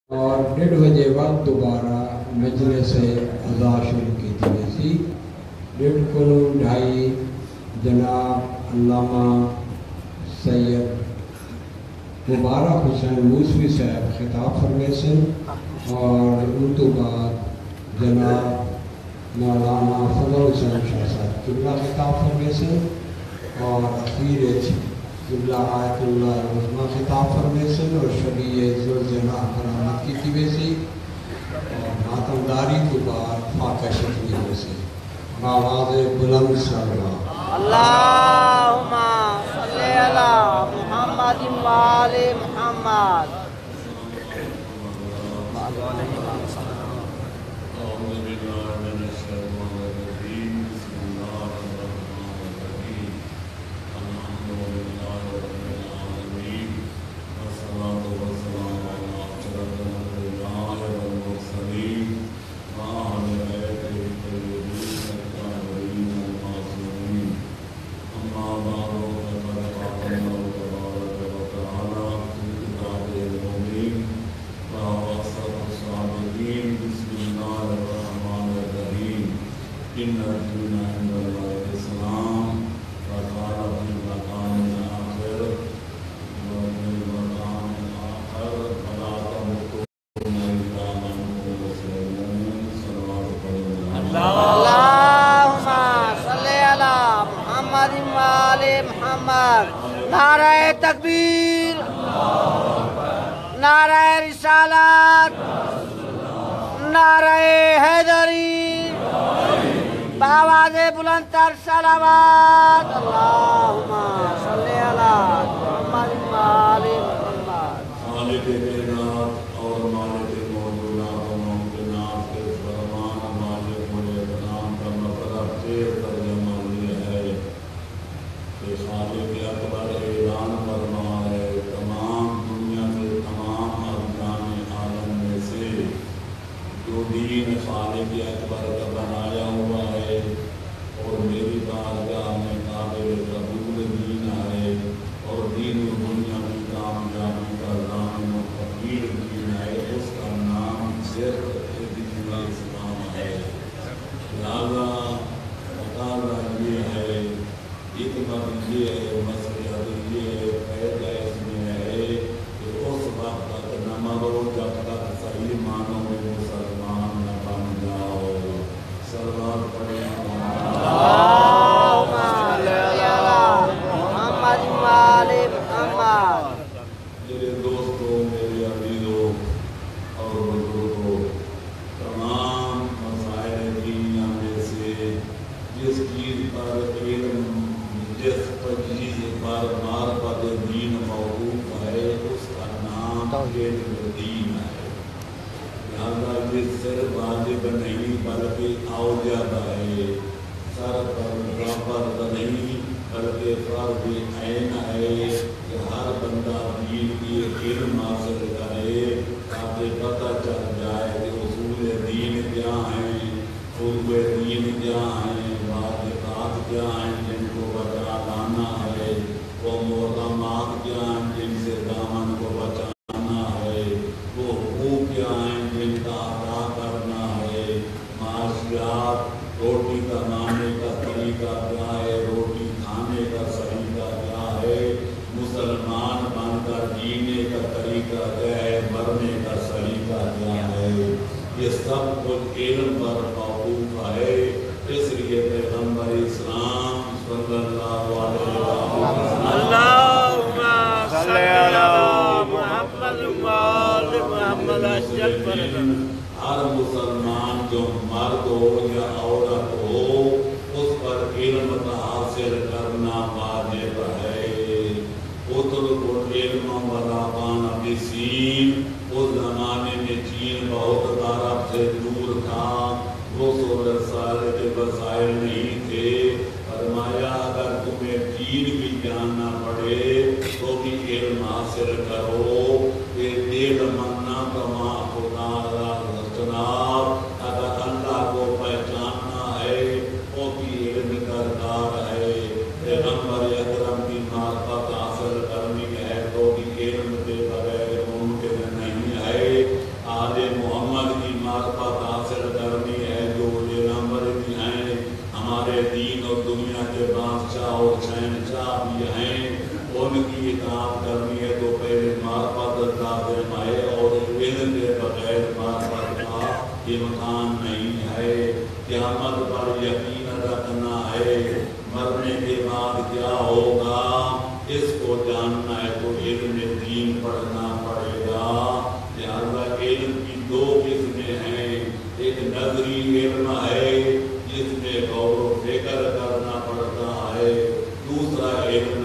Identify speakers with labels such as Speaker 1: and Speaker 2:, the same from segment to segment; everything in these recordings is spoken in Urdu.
Speaker 1: اور 1:30 بجے وقت دوبارہ مجلس اذا شروع کی تھی سی 1:30 کو 2:30 جناب علامہ سید مبارک حسین موسوی صاحب خطاب فرمیسن اور ان تو بعد جناب مولانا فضل حسین شاہ صاحب قبلہ خطاب فرمیسن اور اخیر قبلہ آیت اللہ عظمہ خطاب فرمیسن اور شبیہ زلزلہ کرامت کی ویسی اور ماتمداری کے بعد فاقہ شکلی ویسی آواز بلند سلام
Speaker 2: اللہم صلی علی محمد وآل محمد. نعرہ تکبیر، نعرہ رسالت، نعرہ حیدری، بآواز بلند تر صلوات. اللہم صلی علی محمد وآل محمد.
Speaker 3: خالق کائنات اور مالک موجودات و ممکنات کے فرمان مالک مجدان کا مطلب چیر ترجمہ یہ ہے کہ خالق اکبر اعلان فرما ہے تمام دنیا کے تمام ارکان عالم میں سے جو دین خالق اکبر کا بنایا ہوا ہے اور میری بارگاہ میں قابل قبول دین ہے اور دین دنیا کی کامیابی کا ضامن و کفیل دین ہے، اس کا نام صرف دین اسلام ہے. لہذا مطالعہ یہ ہے، حکمت یہ ہے، مسئلہ یہ ہے، فائدہ اس میں ہے کہ اس وقت تک نہ مرو جب تک صحیح معنوں میں مسلمان نہ بن جاؤ. سلوات پڑھیں.
Speaker 2: اللہم صلی علی محمد وآل محمد.
Speaker 3: میرے دوستوں، میرے عزیزوں اور بزرگوں، تمام مسائل دینیا میں سے جس چیز پر علم، جس چیز پر معرفت دین موقوف ہے اس کا نام علم دین ہے. لہذا یہ صرف واجب نہیں بلکہ اوجب ہے، سر پر برابر نہیں بلکہ فرض عین ہے کہ ہر بندہ دین کی علم حاصل کرے تاکہ پتہ چل جائے کہ اصول دین کیا ہیں، فروع دین کیا ہیں، واجبات کیا ہیں جن کو بچا لانا ہے، وہ محرمات کیا ہیں جن سے دامن کو بچانا ہے، وہ حقوق کیا ہیں جن کا ادا کرنا ہے، معاشیات، روٹی کمانے کا طریقہ کیا ہے، روٹی کھانے کا طریقہ کیا ہے، مسلمان بن کر جینے کا طریقہ کیا ہے، مرنے کا طریقہ کیا ہے، یہ سب کچھ علم پر موقوف ہے. اس لیے پیغمبر اسلام صلی اللہ علیہ وسلم
Speaker 2: اللہم صلی علی محمد وآل محمد.
Speaker 3: ہر مسلمان جو مرد ہو یا عورت ہو اس پر علم حاصل کرنا واجب ہے. اترکوا العلم وربان بسین. اس زمانے میں چین بہت عرب سے دور تھا، رسول رسالے کے وسائل نہیں تھے. فرمایا اگر تمہیں دین بھی جاننا پڑے تو بھی علم حاصل کرو. یہ دل مننا کما خدا جناب، اگر اللہ کو پہچاننا ہے وہ بھی علم درکار ہے. پیغمبر اکرم کی معرفت حاصل کرنی ہے تو بھی علم کے بغیر ممکن نہیں ہے. آل محمد کی معرفت حاصل کرنی ہے، جو پیغمبر بھی ہیں، ہمارے دین اور دنیا کے بادشاہ اور شہنشاہ بھی ہیں، ان کی اطاعت کرنی ہے تو پہلے معرفت لازم ہے، اور علم کے بغیر معرفت کا امکان نہیں ہے۔ قیامت پر یقین رکھنا ہے، مرنے کے بعد کیا ہوگا اس کو جاننا ہے تو علم دین پڑھنا پڑے گا۔ لہذا علم کی دو قسمیں ہیں، ایک نظری علم ہے جس میں غور و فکر کرنا پڑتا ہے، دوسرا علم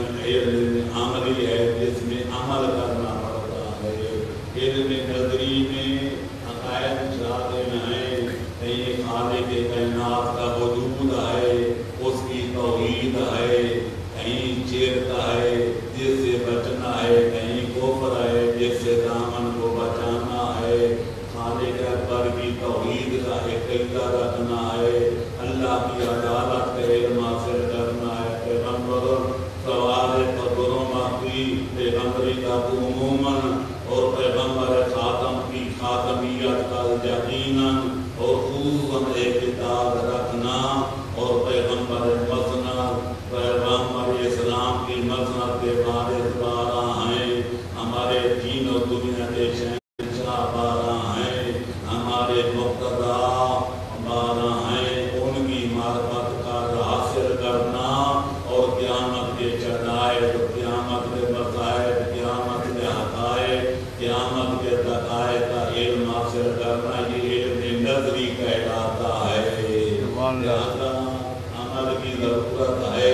Speaker 3: عملی ہے جس میں عمل کرنا پڑتا ہے۔ علم نظری میں عقائد شامل ہیں، کہیں خالق کائنات کا وجود ہے، اس کی توحید ہے، کہیں شرک ہے جس سے بچنا ہے، کہیں کفر ہے جس سے دامن کو بچانا ہے، خالق اکبر کی توحید کا عقیدہ رکھنا ہے، اللہ کی عدالت کا علم حاصل کرنا ہے، پیغمبر سوال قدروں کی پیغمبری کا عموماً اور پیغمبر خاتم کی خاتمیت کا یقیناً اور خصوصاً اعتقاد رکھنا، اور پیغمبر مسند پیغمبر اسلام کی مسند کے وارث 12 ہیں، ہمارے دین اور دنیا کے شہنشاہ 12 ہیں، ہمارے مقتدا 12 ہیں، ان کی معرفت کا حاصل کرنا اور قیامت کے شدائد، قیامت کے مسائل، قیامت کے حقائق، قیامت کے دقائق کا علم حاصل کرنا، یہ علم نظری کہلاتا ہے۔ لہذا عمل کی ضرورت ہے،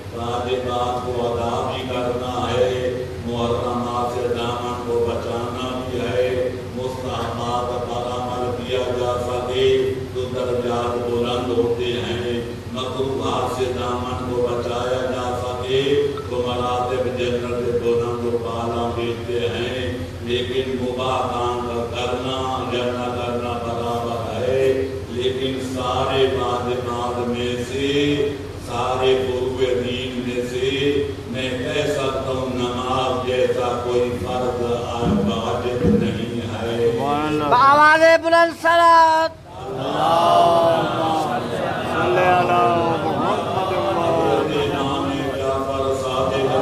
Speaker 3: واجبات کو ادا بھی کرنا ہے، محرمات سے دامن کو بچانا بھی ہے، مستحبات پر عمل کیا جا سکے تو درجات بلند ہوتے ہیں، مکروہات سے دامن کو بچایا جا سکے تو مراتب جنت بلند و بالا ملتے ہیں، لیکن مباح کام کا کرنا یا نہ کرنا برابر ہے۔ لیکن سارے واجبات میں سے، سارے فروع دین میں سے میں کہہ سکتا ہوں نماز جیسا کوئی فرض واجب نہیں ہے۔
Speaker 2: بآواز بلند صلوات صلی علی محمد
Speaker 3: امام جعفر صادق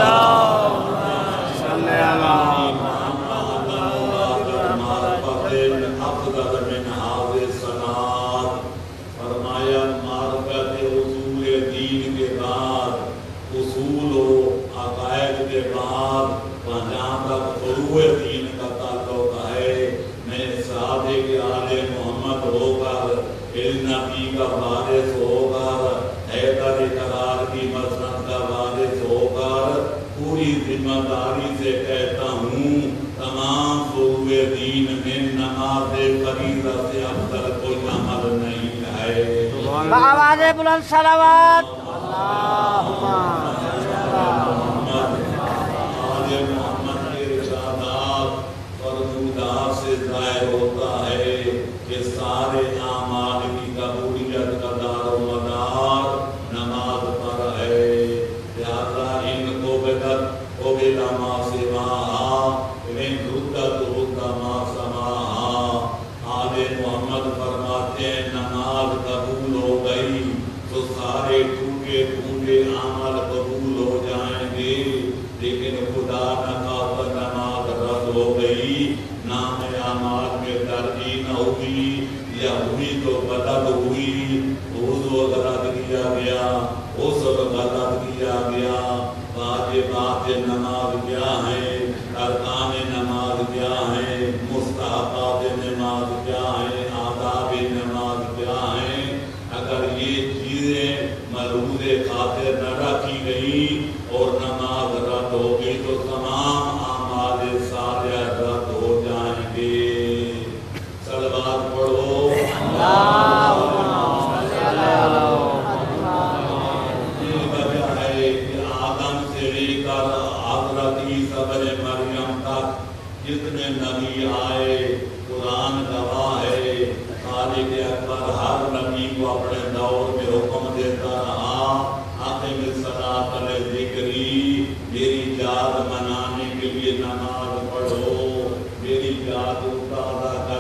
Speaker 2: صلی علی
Speaker 3: افضل من حاضر سنات، فرمایا معرفت اصول دین کے بعد، اصول و عقائد کے بعد جہاں تک فروع دین کا تعلق ہے، میں صادق آل محمد ہو کر، علم نبی کا وارث ہو کر، حیدر قرار کی مسند کا وارث ہو کر پوری ذمہ داری سے کہتا ہوں، تمام فروع دین میں نماز فریضہ سے افضل کوئی عمل نہیں ہے۔
Speaker 2: بآواز بلند صلوات اللہم
Speaker 3: آل محمد کے ارشادات فرمودات سے ظاہر ہوتا ہے کہ سارے اعمال کی قبولیت کا دار و مدار نماز پر ہے۔ لہذا ان کو بدت و بلا ما سواہا، ان ردت رد ما سماہا۔ آل محمد فرماتے ہیں نماز قبول ہو گئی تو سارے ٹوٹے پھوٹے عمل قبول ہو جائیں گے، لیکن خدا نخواستہ نماز رد ہو گئی، نام اعمال میں ترقی نہ ہوئی یا ہوئی تو بدل ہوئی، وضو غلط کیا گیا، غسل غلط کیا گیا، واجبات نماز کیا ہیں، ارکان نماز کیا ہیں، مستحبات نماز کیا ہیں، آداب نماز کیا ہیں، اگر یہ چیزیں ملحوظ خاطر نہ رکھی گئی اور نماز رد ہو گئی تو تمام اعمال صالحہ رد ہو جائیں گے۔ صلوات پڑھو
Speaker 2: اللہم صلی علی
Speaker 3: یہ وجہ ہے کہ آدم سے لے کر حضرت عیسیٰ بن مریم تک جتنے نبی آئے، قرآن گواہ ہے، خالق اکبر ہر نبی کو اپنے دور میں حکم دیتا رہا، اقم الصلاۃ لذکری، میری یاد منانے کے لیے نماز پڑھو، میری یاد تازہ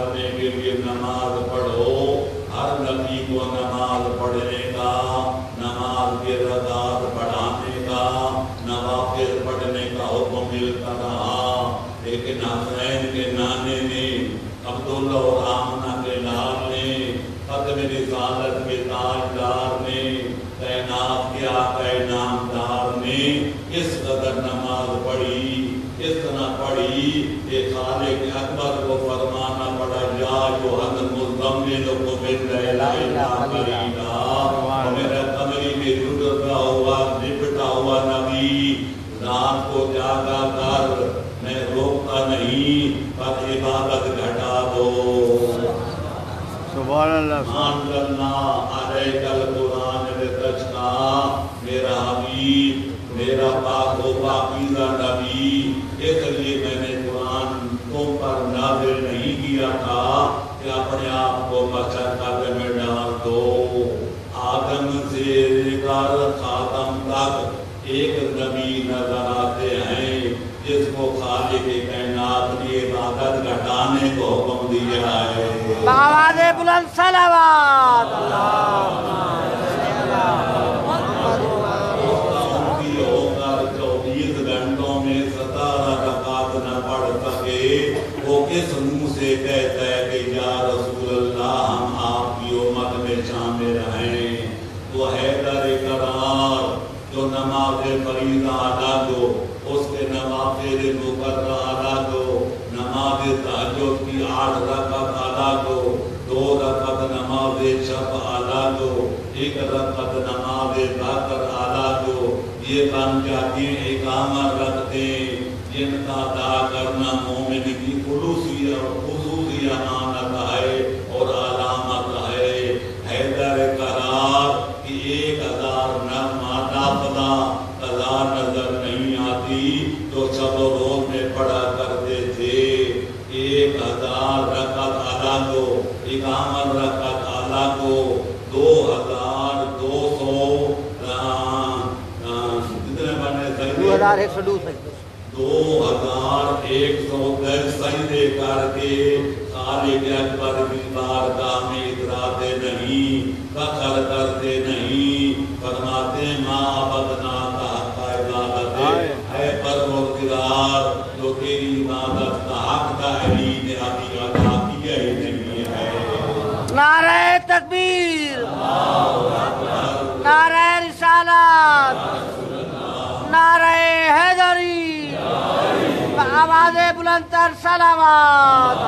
Speaker 3: नमाज पढ़ो। हर नबी को नमाज पढ़ने का, नमाज के रकात बढ़ाने का, नवाफिल पढ़ने का हुक्म मिलता रहा। लेकिन हसनैन के नाने ने, अब्दुल्ला और आमना के लाल ने, खत्म रिसालत के ताजदार ने, तैनात के आका नामदार ने इस कदर नमाज पढ़ी, इस तरह पढ़ी कि खालिक अकबर को फरमाना पड़ा, या जो हद मुज़म्मिल को मिल लैला करीला। मेरा कमरी में जुड़ता हुआ लिपटा हुआ नबी, रात को जागा कर, मैं रोकता नहीं, पर इबादत घटा दो।
Speaker 2: सुभान अल्लाह।
Speaker 3: मान करना अलैकल कुरान लितशका, मेरा हबीब, मेरा पाको पाकीज़ा नबी, इसलिए मैंने कुरान तुम पर नाज़िल नहीं किया था कि अपने आप को मशक्क़त में डाल दो। आदम से लेकर खातम तक एक नबी नजर आते हैं जिसको खालिक कायनात की इबादत घटाने को हुक्म दिया है।
Speaker 2: आवाज़े बुलंद सलावत।
Speaker 3: होकर 24 घंटों में 17 रकात न पढ़ सके, वो किस मुंह से कहता है कि या रसूल अल्लाह हम आपकी उम्मत में शामिल हैं। तो हैदर करार जो नमाज फरीज़ा अदा दो, उसके नवाफिल मुकर्रर अदा दो, नमाज तहज्जुद की 8 रकात अदा दो, 2 रकात नमाज शब अदा दो, 1 रकात नमाज बाकर अदा दो। ये बन जाती है इकामत रखते, जिनका अदा करना मोमिन की खुसूसी अमानत है और अलामत है। हैदर करार कि 1000 नाफिला कज़ा नजर नहीं आती तो शब रोज में पढ़ा करते थे। 1000 रकात अदा को, इकामत रकात अदा को 2200 कितने बने? 2110 सजदे करके खालिक अकबर की बारगाह में इतराते नहीं, फख्र करते नहीं, फरमाते माँ अबदना का हक़ इबादत है परवरदिगार, जो तेरी इबादत का हक दायरी ने अभी अदा किया ही नहीं है।
Speaker 2: नारे तकबीर, नारे रिसालत, नारे हैदरी, आवाज़े बुलंद तर सलावत।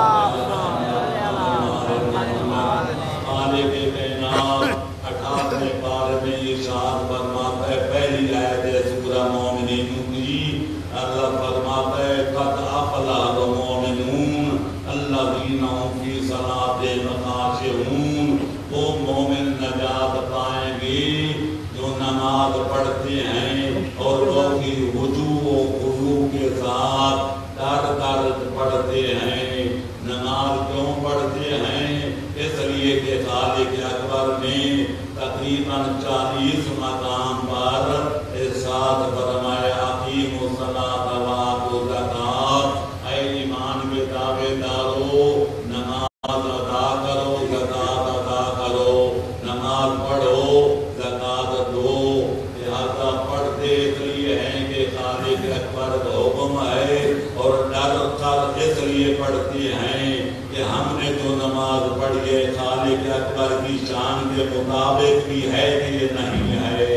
Speaker 3: खालिक कायनात 18वें पारे में ये इरशाद फरमाता है, पहली आयत है सूरह मोमिनीन की, अल्लाह फरमाता है क़द अफ़लहल मोमिनून अल्लज़ीना हुम फ़ी सलातिहिम ख़ाशिऊन। वो मोमिन नजात पाएंगे जो नमाज पढ़ते हैं और वो की हुजू और खुशू के साथ डर पढ़ते हैं। नमाज क्यों पढ़ते हैं? इसलिए कि खालिक अकबर ने तकरीबन 40 मकाम पर इरशाद फरमाया, अक़ीमुस सलात व आतुज़ ज़कात, ऐ ईमान के दावेदारो नमाज अदा करो, ज़कात अदा करो, नमाज पढ़ो, ज़कात दो। लिहाजा पढ़ते इसलिए हैं कि खालिक अकबर का हुक्म है, और डर कर इसलिए पढ़ते हैं कि हमने जो नमाज पढ़ी है खालिक अकबर की शान के मुताबिक भी है कि नहीं है।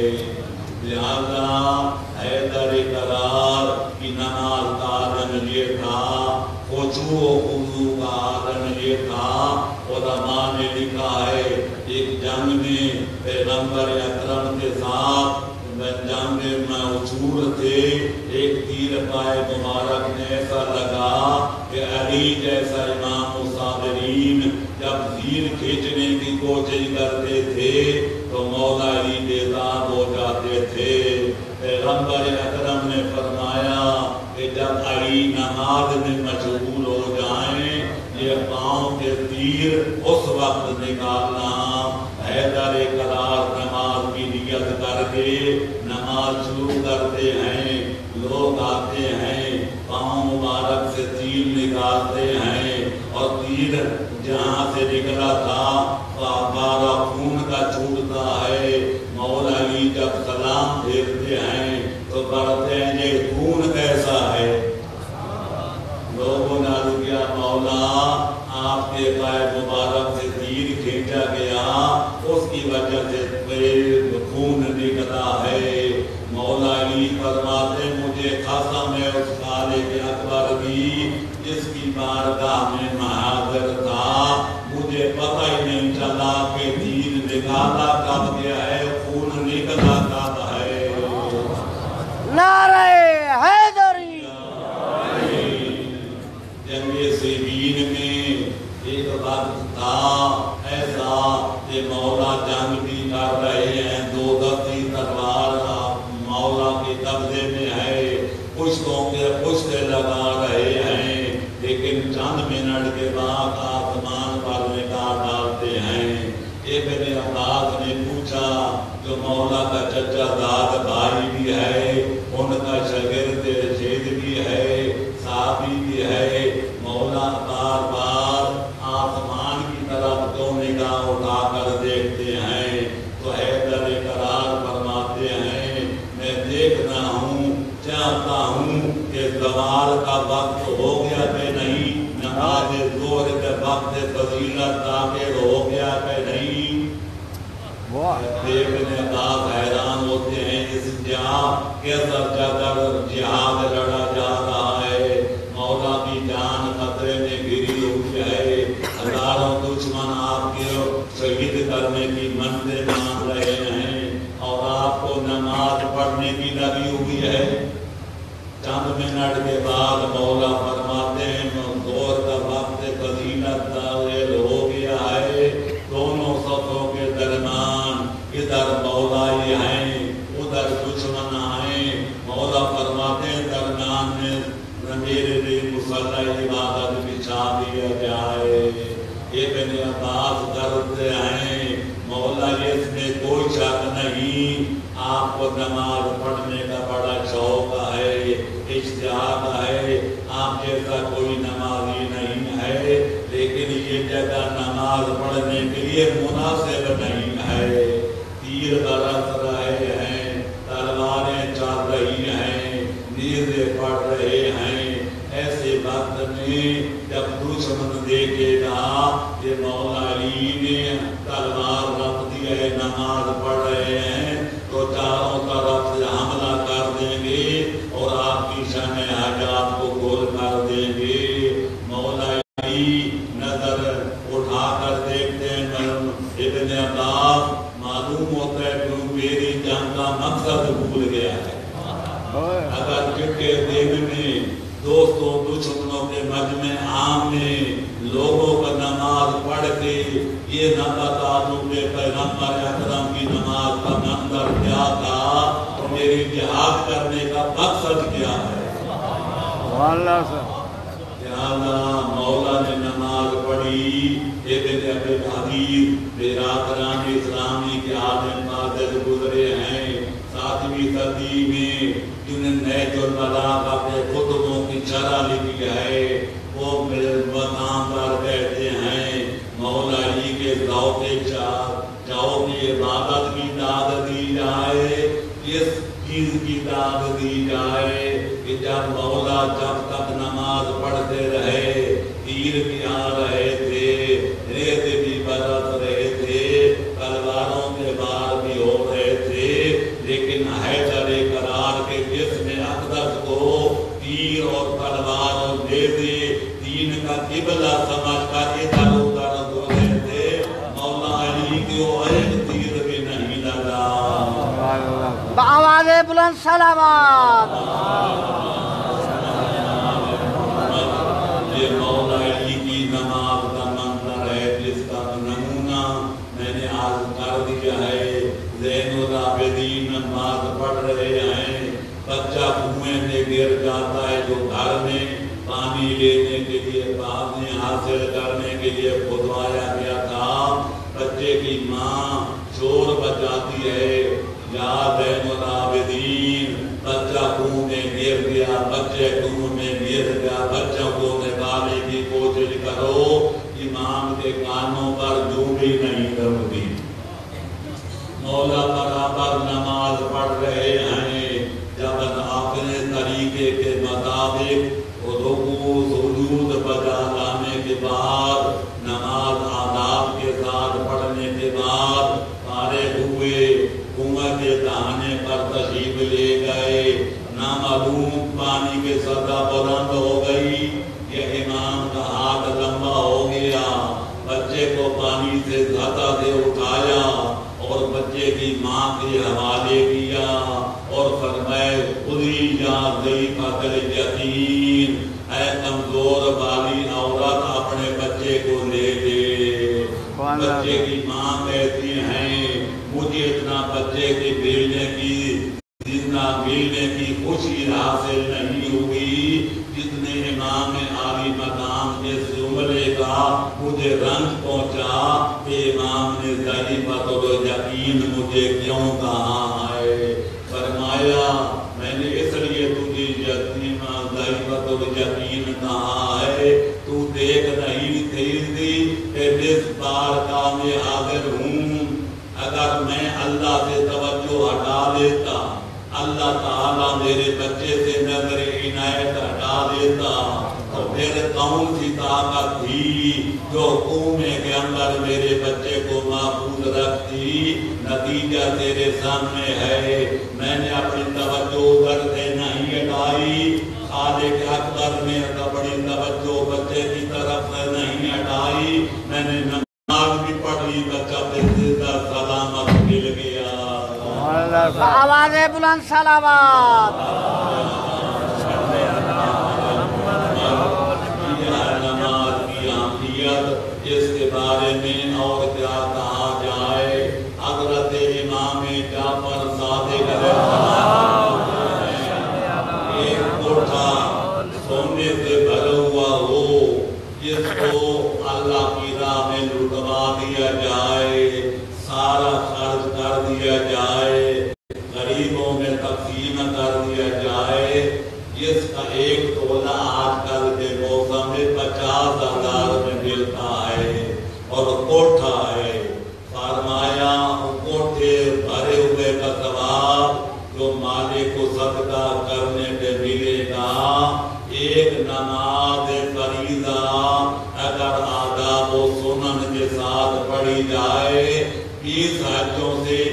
Speaker 3: लिहाजा हैदर करार की नमाज का आदम ये था, खुशू खुशू का आदम ये था। उलमा ने लिखा है एक जंग में पैगंबर अकरम के साथ जंग में मौजूद थे, एक तीर पाए मुबारक ने ऐसा लगा कि अली जैसा इमाम मुसादिरीन जब तीर खींचने की कोशिश करते थे तो मौला अली बेताब हो जाते थे। पैगंबर अकरम ने फरमाया कि जब अली नमाज में मशगूल हो जाएं, ये पाँव के तीर उस वक्त निकालना। हैदर करार नमाज की नियत करके नमाज शुरू करते हैं, लोग आते हैं, पाँव मुबारक से तीर निकालते हैं और تیر جہاں سے نکلا تھا بارہ خون کا چھوٹتا ہے، مولا علی جب سلام پھیرتے ہیں تو پڑھتے ہیں یہ خون کیسا ہے؟ لوگوں نے عرض کیا مولا آپ کے پائے مبارک سے تیر کھینچا گیا، اس کی وجہ سے خون نکلا ہے۔ مولا علی فرماتے مجھے قسم ہے اس خالق اکبر کی جس کی بارگاہ میں میں حاضر تھا، مجھے پتہ ہی نہیں چلا کہ تیر نکالا کب گیا ہے، خون نکلا کب ہے۔
Speaker 2: نعرہ حیدری۔
Speaker 3: جنگ صفین میں ایک وقت تھا ایسا کہ مولا جنگ بھی کر رہے ہیں، دو دستی تلوار مولا کے قبضے میں ہے، پشتوں کے پشتے لگا رہے ہیں، لیکن چند منٹ کے بعد آسمان پر نگاہ ڈالتے ہیں۔ ابن عباس نے پوچھا جو مولا کا چچا داد بھائی بھی ہے، ان کا شاگرد رشید بھی ہے، صحابی بھی ہے، مولا بار بار آسمان کی طرف تو نگاہ اٹھا کر دیکھتے ہیں تو حیدر قرار فرماتے ہیں میں دیکھنا ہوں، چاہتا ہوں کہ زوال کا وقت ہو گیا کہ نہیں، نماز ظہر کے وقت فضیلت داخل ہو گیا کہ نہیں۔ ابن عباس حیران ہوتے ہیں اس جہاد کے سر جہاد لڑا جا رہا ہے، مولا کی جان خطرے میں گری ہوئی ہے، ہزاروں دشمن آپ کے شہید کرنے کی منتیں مان رہے ہیں اور آپ کو نماز پڑھنے کی لگی ہوئی ہے۔ چند منٹ کے بعد مولا فرماتے ہیں ظہر کا وقت فضیلت داخل ہو گیا ہے، دونوں صفوں کے درمیان ادھر مولا یہ ہیں ادھر دشمن آئیں، مولا فرماتے ہیں درمیان میں میرے لیے مصلی عبادت بچھا دیا جائے۔ ابن عباس کرتے ہیں مولا اس میں کوئی شک نہیں، آپ کو نماز پڑھنے کا بڑا شوق ہے، اشتیاق ہے، آپ جیسا کوئی نمازی نہیں ہے، لیکن یہ جگہ نماز پڑھنے کے لیے مناسب نہیں ہے۔ تیر برس رہے ہیں، تلواریں چل رہی ہیں، نیزے پڑ رہے ہیں، ایسے وقت میں جب دشمن دیکھے گا کہ مولا علی نے تلوار رکھ دی ہے، نماز پڑھ رہے ہیں تو چاروں طرف سے حملہ کر دیں گے اور آپ کی شان حجات کو گول کر دیں گے۔ مولا علی نظر اٹھا کر دیکھتے ہیں، ابن عباس معلوم ہوتا ہے کہ میری جنگ کا مقصد بھول گیا ہے۔ اگر چٹے دن میں دوستوں دشمنوں کے مجمع عام میں لوگوں کا نماز پڑھ کے یہ نہ بتا دوں کہ پیغمبر اکرم کی نماز کا منظر کیا تھا اور میری جہاد کرنے کا مقصد کیا ہے۔ لہذا مولا نے نماز پڑھی۔ ابن ابی حدیث برادران اسلامی کے عالم فاضل گزرے ہیں 7ویں صدی میں، جنہیں نہج البلاغہ کے کتبوں کی شرح لکھی ہے، وہ مقام پر کہتے ہیں مولا علی کے ذوق چاہو کی عبادت کی داد دی جائے، اس چیز کی داد دی جائے کہ جب مولا جب تک نماز پڑھتے رہے، تیر بھی آ رہے تھے، ریت بھی برس رہے تھے، تلواروں کے بار بھی ہو رہے تھے، لیکن حیدر قرار کے جسم اقدس کو تیر اور تلوار اور نیزے دین کا قبلہ سمجھ کر ادھر ادھر ہو رہے تھے، مولا علی کو ایک تیر بھی نہیں لگا۔
Speaker 2: بآواز بلند سلامات۔
Speaker 3: یہ مولا علی کی نماز کا منظر ہے جس کا نمونہ میں نے عرض کر دیا ہے۔ زین العابدین نماز پڑھ رہے ہیں، بچہ کنویں میں گر جاتا ہے جو گھر میں پانی لینے کے لیے پانی حاصل کرنے کے لیے کھدوایا گیا تھا، بچے کی ماں شور بجاتی ہے یا زین العابدین بچہ کنویں میں گر گیا، بچے کنویں میں گر گیا، بچوں کو نکالنے کی کوشش کرو۔ امام کے کانوں پر جو بھی نہیں دبتی. مولا برابر نماز پڑھ رہے ہیں، جب اپنے طریقے کے مطابق رکوع سجود بجا لانے کے بعد نماز آداب کے ساتھ پڑھنے کے بعد فارغ ہوئے، کنویں کے دہانے پر تشریف لے گئے، نامعلوم پانی کی سطح بلند ہو گئی، یہ امام کا ہاتھ لمبا ہو گیا، بچے کو پانی سے سطح سے اٹھایا اور بچے کی ماں کے حوالے کیا اور فرمائے خودی یا ضعیفۃ الیتیم، اے کمزور والی عورت اپنے بچے کو لے لے. بچے کی ماں کہتی ہیں مجھے اتنا بچے کے ملنے کی خوشی حاصل نہیں ہوئی جتنے امام عالی مقام کے جملے کا مجھے رنج پہنچا کہ امام نے ضعیفۃ الیتیم مجھے کیوں کہا ہے. فرمایا میں نے اس لیے تجھے ضعیفۃ الیتیم کہا ہے، تو دیکھ نہیں تھی کہ جس بار کا میں حاضر ہوں، اگر میں اللہ سے توجہ ہٹا لیتا، اللہ تعالیٰ میرے بچے سے نظر عنایت ہٹا دیتا، تو پھر کون سی طاقت تھی جو کنویں کے اندر میرے بچے کو محفوظ رکھتی. نتیجہ تیرے سامنے ہے. میں نے اپنی توجہ ادھر سے نہیں ہٹائی، خالق اکبر میں بڑی توجہ بچے کی طرف سے نہیں ہٹائی، میں نے نماز بھی پڑھ لی، بچہ سلامت مل گیا.
Speaker 2: آواز بلند سلامات.
Speaker 3: نماز کی اہمیت اس کے بارے میں اور کیا کہا جائے. حضرت امام جعفر صادق علیہ السلام ایک کوٹھا سونے سے بھرا ہوا ہو، جس کو اللہ کی راہ میں لٹوا دیا جائے، سارا خرچ کر دیا جائے، غریبوں میں تقسیم کر دیا جائے، جس کا ایک تولہ آج کل کے موسم میں 50,000 میں ملتا ہے اور کوٹھا ہے. فرمایا کوٹھے بھرے ہوئے کا ثواب جو مالک کو صدقہ کرنے پہ ملے گا، ایک نماز فریضہ اگر آداب و سنن کے ساتھ پڑھی جائے 20 حجوں سے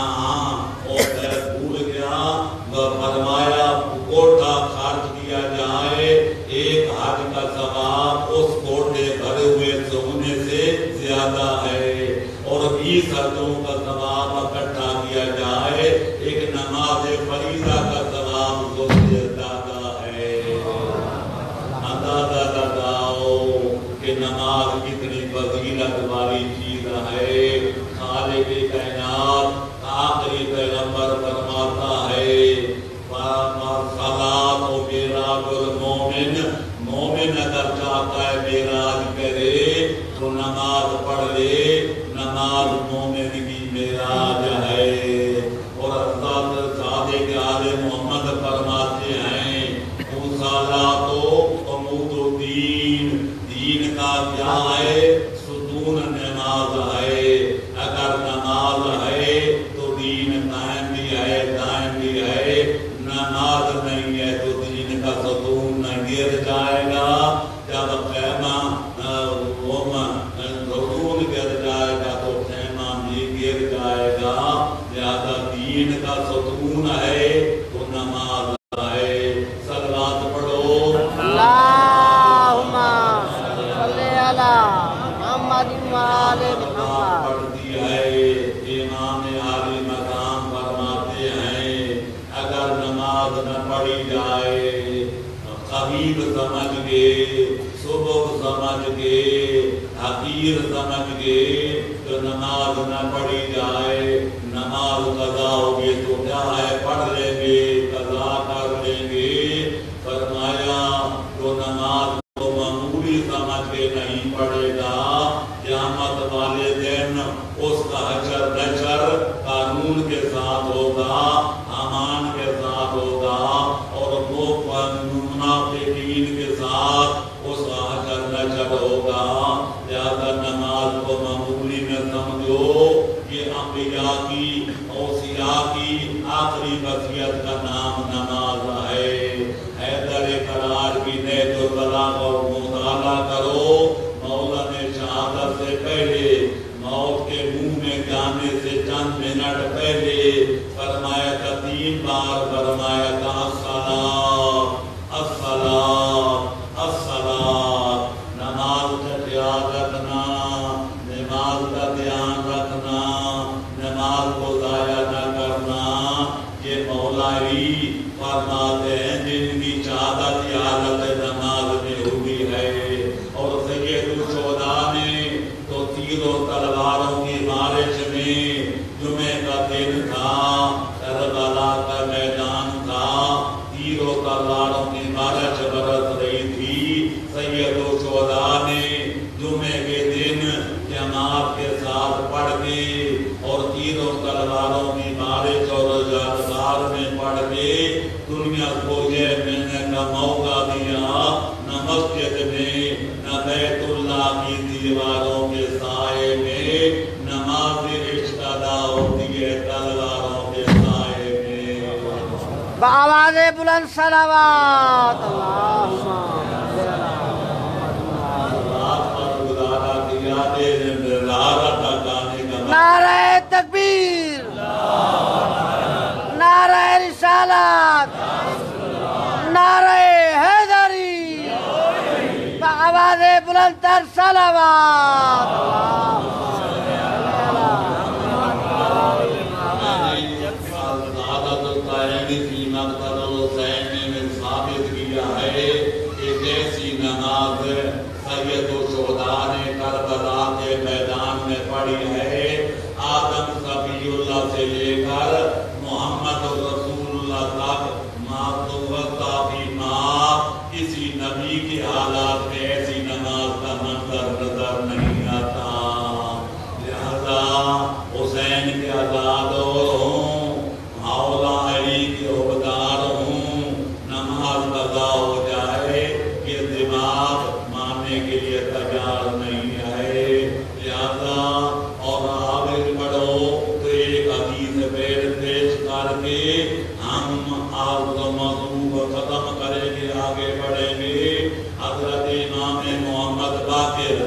Speaker 3: بھول گیا. فرمایا کوٹھا خرچ کیا جائے، ایک حج کا ثواب اس کوٹھے بھرے ہوئے سونے سے زیادہ ہے، اور 20 حجوں کا ثواب اکٹھا کیا جائے، ایک نماز فریضہ کا ثواب اس سے زیادہ ہے. اندازہ لگاؤ کہ نماز کتنی فضیلت والی چیز ہے. خالق کائنات آخری پیغمبر فرماتا ہے صلاۃ و معراج المومن، مومن اگر چاہتا ہے معراج کرے تو نماز پڑھ لے، نماز مومن کی معراج ہے. اور حضرت صادق آل محمد فرماتے ہیں صلاۃ و عمود الدین، دین کا کیا ہے؟ ستون نماز ہے. اگر نماز ہے تو دین قائم بھی ہے، دائم بھی ہے. نماز نہیں ہے تو دین کا ستون نہ گر جائے گا. جب خیمہ ستون گر جائے گا تو خیمہ بھی گر جائے گا. لہذا دین کا ستون ہے تو نماز ہے. صلوات پڑھو.
Speaker 2: اللہم صلی علی محمد و آل محمد.
Speaker 3: پڑھتی ہے. امام عالی مقام فرماتے ہیں اگر نماز نہ پڑھی جائے، خبیب سمجھ گے، صبح سمجھ گے، حقیر سمجھ گے تو نماز نہ پڑھی جائے، نماز قضا ہوگی تو کیا ہے؟ پڑھ لیں گے، قضا کر لیں گے. فرمایا جو نماز کو معمولی سمجھ کے نہیں پڑھے گا، قیامت والے دن اس کا حشر نشر قانون کے ساتھ ہوگا، امان کے ساتھ ہوگا، اور منافقین کے ساتھ اس کا حشر نشر ہوگا. یاد رکھنا، نماز کا دھیان رکھنا، نماز کو ضائع نہ کرنا۔ یہ مولا ہی فرماتے ہیں جن کی شہادت کی حالت نماز میں ہوئی ہے۔ اور سید الشہداء نے تو تیر و تلواروں کی بارش میں، جمعے کا دن تھا، کربلا کا میدان تھا، تیر و تلواروں کی بارش برس رہی تھی۔ سید الشہداء نے جمعے کے دن جماعت کے ساتھ پڑھ کے اور تیر و تلواروں کی بارش اور جلسار میں پڑھ کے دنیا کو یہ ملنے کا موقع دیا، نہ مسجد میں، نہ بیت اللہ کی دیواروں کے سائے میں، نماز اشتدا ہوتی ہے تلواروں کے سائے میں۔
Speaker 2: بآواز بلند صلوات اللہم نعرہ تکبیر، نعرہ رسالت، نعرہ حیدری، بآواز بلند تر صلوات
Speaker 3: ثابت کیا ہے کہ جیسی نماز سید الشہداء نے کربلا کے میدان میں پڑھی ہے، آدم صفی اللہ سے لے کر محمد رسول اللہ تک کسی نبی کی حالات میں ایسی نماز کا منظر نظر نہیں آتا۔ لہذا حسین کے عزادار ہوں، مولا علی کے عہدیدار ہوں، نماز قضا ہو جائے یہ دماغ ماننے کے لیے تیار نہیں ہے۔ لہذا اور آگے بڑھو تو ایک حدیث پیش کر کے ہم آپ کا موضوع کو ختم کریں گے، آگے بڑھیں گے۔ حضرت امام محمد باقر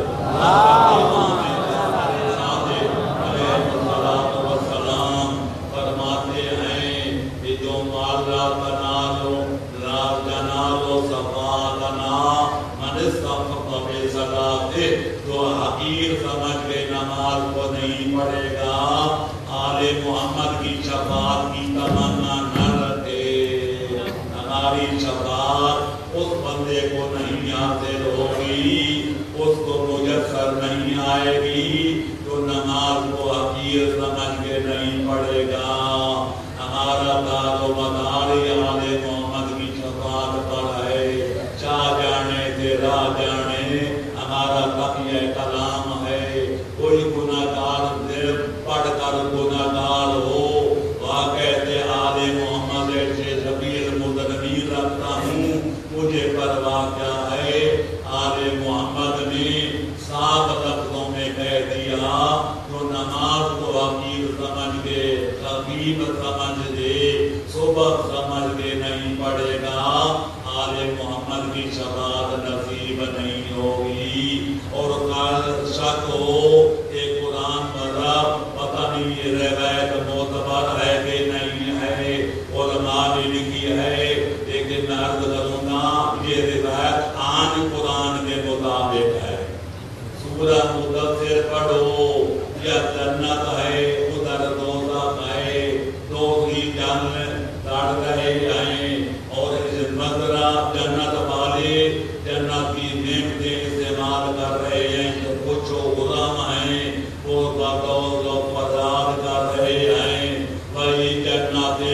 Speaker 3: فرماتے ہیں کہ جو مالا بنا لو راز جنا لو صفا لنا من صفق بے صلاتے، جو حقیر سمجھ کے نماز کو نہیں پڑھے گا، آل محمد کی شفاعت کی تمنا نہ رکھے، ہماری شفاعت اس بندے کو نہیں حاصل ہوگی، اس کو میسر نہیں آئے گی جو نماز کو حقیر سمجھ کے نہیں پڑھے گا۔ ہمارا دار و مدار آل محمد کی شفاعت پر ہے، چاہ جانے تیرا جانے ہمارا تقیہ کلام ہے۔ کوئی گناہگار دل پڑھ کر گناہگار ہو، واقعہ آل محمد سے شبیر مذنبین رکھتا ہوں، مجھے پرواہ کیا ہے۔ آل محمد نے صاف لفظوں میں کہہ دیا، جو نماز کو حقیر سمجھ کے، خفیف سمجھ دے، صبح سمجھ کے نہیں پڑھے گا، آل محمد کی شفاعت نصیب نہیں ہوگی۔ اور کل شک ہو کہ قرآن مذہب پتہ نہیں یہ روایت معتبر ہے کہ نہیں ہے، علماء نے لکھی ہے، لیکن میں عرض کروں گا یہ روایت آن قرآن کے مطابق ہے۔ سورہ مدثر پڑھو، یا جنت ہے ادھر دوزخ ہے، دو ہی جنت لڑ رہے ہیں، اور اس مذرہ جنت والے جنت کی نعمتیں استعمال کر رہے ہیں، جو کچھ غلام ہیں وہ بطور و فساد کر رہے ہیں۔ وہی جنت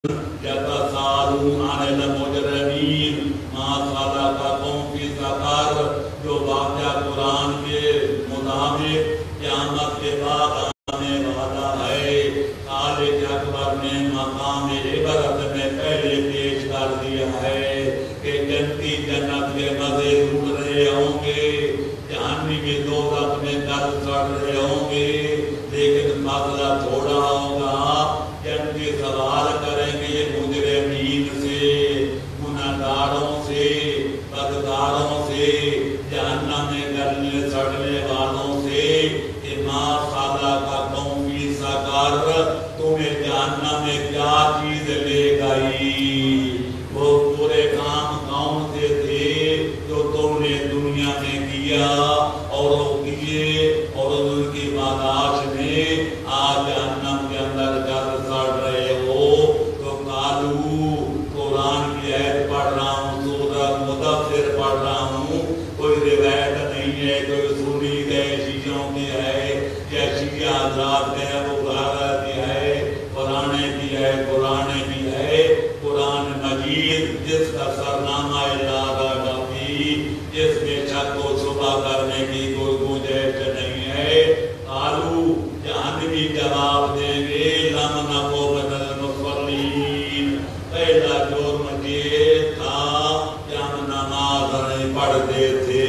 Speaker 3: یتساءلون عن المجرمین ما سلککم فی سقر، جو واقعہ قرآن کے مطابق قیامت کے بعد آنے والا ہے۔ خالق اکبر نے مقام عبرت میں پہلے پیش کر دیا ہے کہ جنتی جنت کے مزے لوٹ رہے ہوں گے، جہنمی بھی دوزخ میں درد سڑ رہے ہوں گے، لیکن فاصلہ تھوڑا ہوگا۔ جنتی سوال کریں گے مجرمین سے، گناہگاروں سے، بدکاروں سے، جہنم میں گلنے سڑنے والوں سے، کہ ما سلککم فی سقر، تمہیں جہنم میں کیا چیز لے گئی؟ وہ پورے کام کون سے تھے جو تم نے دنیا میں کیا، اور دیے اور ان کی پاداش میں آج جہنم کے اندر جل سڑ رہے ہو تو قالو قرآن کی آیت پڑھ رہا ہوں سورۃ مدثر پڑھ رہا ہوں کوئی روایت نہیں ہے کوئی سنی گئے شیعوں کی ہے یا شیعہ حضرات ہیں وہ بغیرت کی ہے پرانے کی ہے قرآن کی ہے قرآن مجید جس کا سرنامہ لا کافی جس میں شک و شبہ کرنے کی کوئی گنجائش نہیں ہے قالو جہنمی جواب دیں گے لم نکو من المصلین پہلا جرم یہ تھا کہ ہم نماز نہیں پڑھتے تھے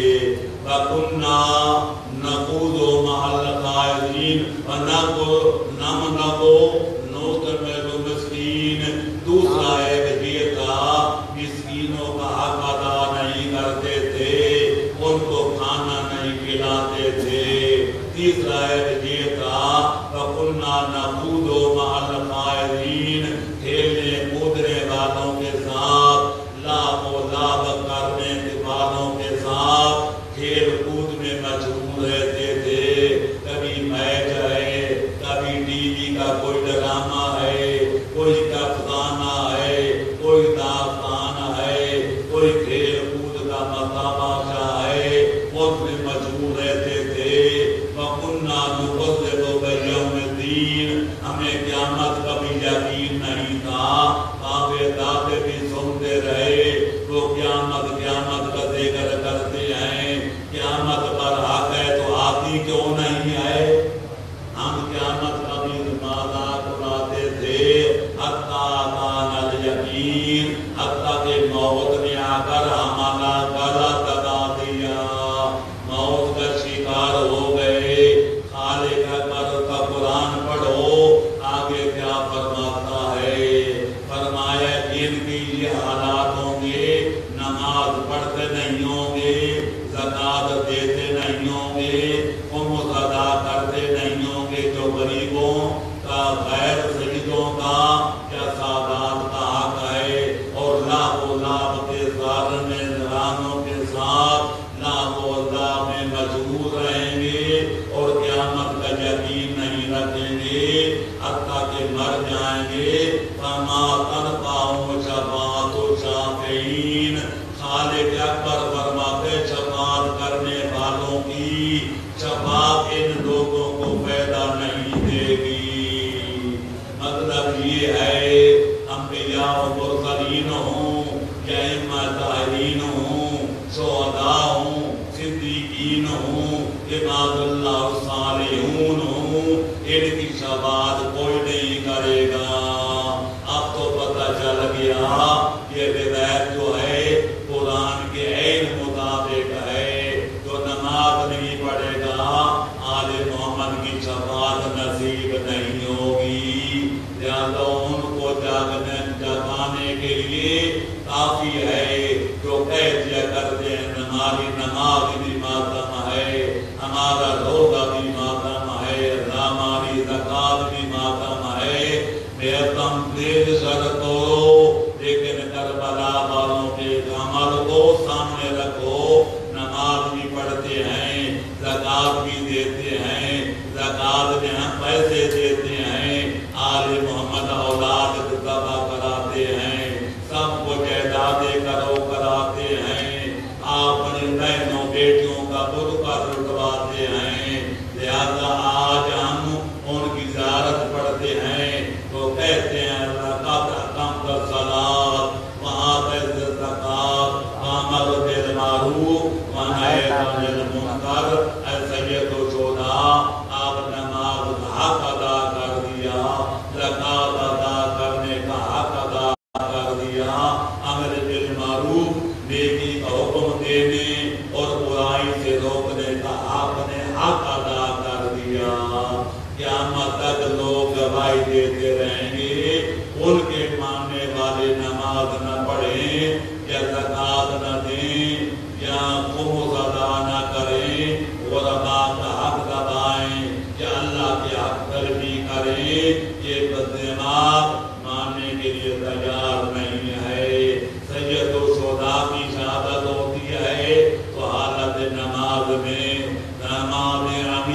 Speaker 3: وَكُنَّا نَقُودُ مَعَ الْقَاعِدِينَ وَنَمْ نَقُو نُطْعِمُ الْمِسْكِينَ دوسرا ایک یہ تھا مسکینوں کا حق ادا نہیں کرتے تھے ان کو کھانا نہیں کھلاتے تھے تیسرا ایک یہ تھا وَكُنَّا نَقُودُ مَعَ الْقَاعِدِينَ کھیلنے کودنے والوں کے ساتھ لعب و لعب کرنے والوں کے ساتھ کھیل کود میں مشغول رہتے تھے کبھی میچ ہے کبھی ٹی وی کا کوئی ڈرامہ ہے کوئی افسانہ ہے کوئی داستان ہے کوئی کھیل کود کا تماشا ہے اس میں مشغول رہتے تھے وَكُنَّا نُكَذِّبُ بِيَوْمِ الدِّينِ ہمیں قیامت کا بھی یقین نہیں تھا بابے دادے بھی سنتے رہے وہ قیامت کا ذکر کرتے ہیں قیامت پر حق ہے تو آتی کیوں نہیں ہے ہم قیامت کا بھی مذاق اڑاتے تھے حتیٰ اتانا الیقین حتیٰ کہ موت نے آ کر ہمارا گلا دبا دیا موت کا شکار ہو گئے خالق اکبر کا قرآن پڑھو آگے کیا فرماتا ہے فرمایا جن کی یہ حالات ہوں گے نماز پڑھتے نہیں ہوں گے زکات دیتے نہیں ہوں گے خمس ادا کرتے نہیں ہوں گے جو غریبوں کا غیر سیدوں کا یا سادات کا حق ہے اور لاکھ و لاکھ کے ظالم رانوں کے ساتھ لاکھ و لاکھ میں مشغول رہیں گے اور قیامت کا یقین نہیں رکھیں گے حتیٰ کہ مر جائیں گے فما تنفعہم شفاعۃ الشافعین خالق اکبر فرماتے شفاعت کرنے والوں کی شفاعت ان لوگوں کو فائدہ نہیں دے گی مطلب یہ ہے انبیاء و مرسلین ہوں یا ائمہ طاہرین ہوں شہداء ہوں صدیقین ہوں عباد اللہ الصالحون ہوں ان کی شفاعت کوئی نہیں کرے گا اب تو پتہ چل گیا یہ روایت جو ہے قرآن کے عین مطابق ہے جو نماز نہیں پڑھے گا آل محمد کی شفاعت نصیب نہیں ہوگی لہذا ان کو جگانے کے لیے کافی ہے جو کہہ دیا کرتے ہیں ہماری نماز بھی ماتم ہے ہمارا روزہ بھی ماتم ہے ہماری زکات بھی ماتم ہے میں تم دل سر تو لیکن کربلا والوں کے عمل کو سامنے رکھو نماز بھی پڑھتے ہیں زکات بھی دیتے ہیں زکات میں ہم پیسے دیتے ہیں آل محمد اولاد ذبح کراتے ہیں سب کو جائیدادیں کراتے ہیں اپنی بہنوں بیٹیوں کا برقع لٹواتے ہیں لہذا آج ہم ان کی زیارت پڑھتے ہیں تو کہتے ہیں لقد اقمت الصلاۃ وآتیت الزکاۃ وأمرت بالمعروف ونہیت عن المنکر اے سید الشہداء آپ نماز کا حق ادا کر دیا زکات ادا کرنے کا حق ادا کر دیا امر بالمعروف نیکی کا حکم دینے اور برائی سے روکنے کا آپ نے حق ادا کر دیا قیامت تک لوگ گواہی دیتے رہیں گے ان کے ماننے والے نماز نہ پڑھیں یا زکات نہ دیں یا خمس ادا نہ کریں غربا کا حق دبائیں یا اللہ کے حق پر بھی کریں یہ بددماغ ماننے کے لیے تیار نہیں ہے سید و شہداء کی شہادت ہوتی ہے تو حالت نماز میں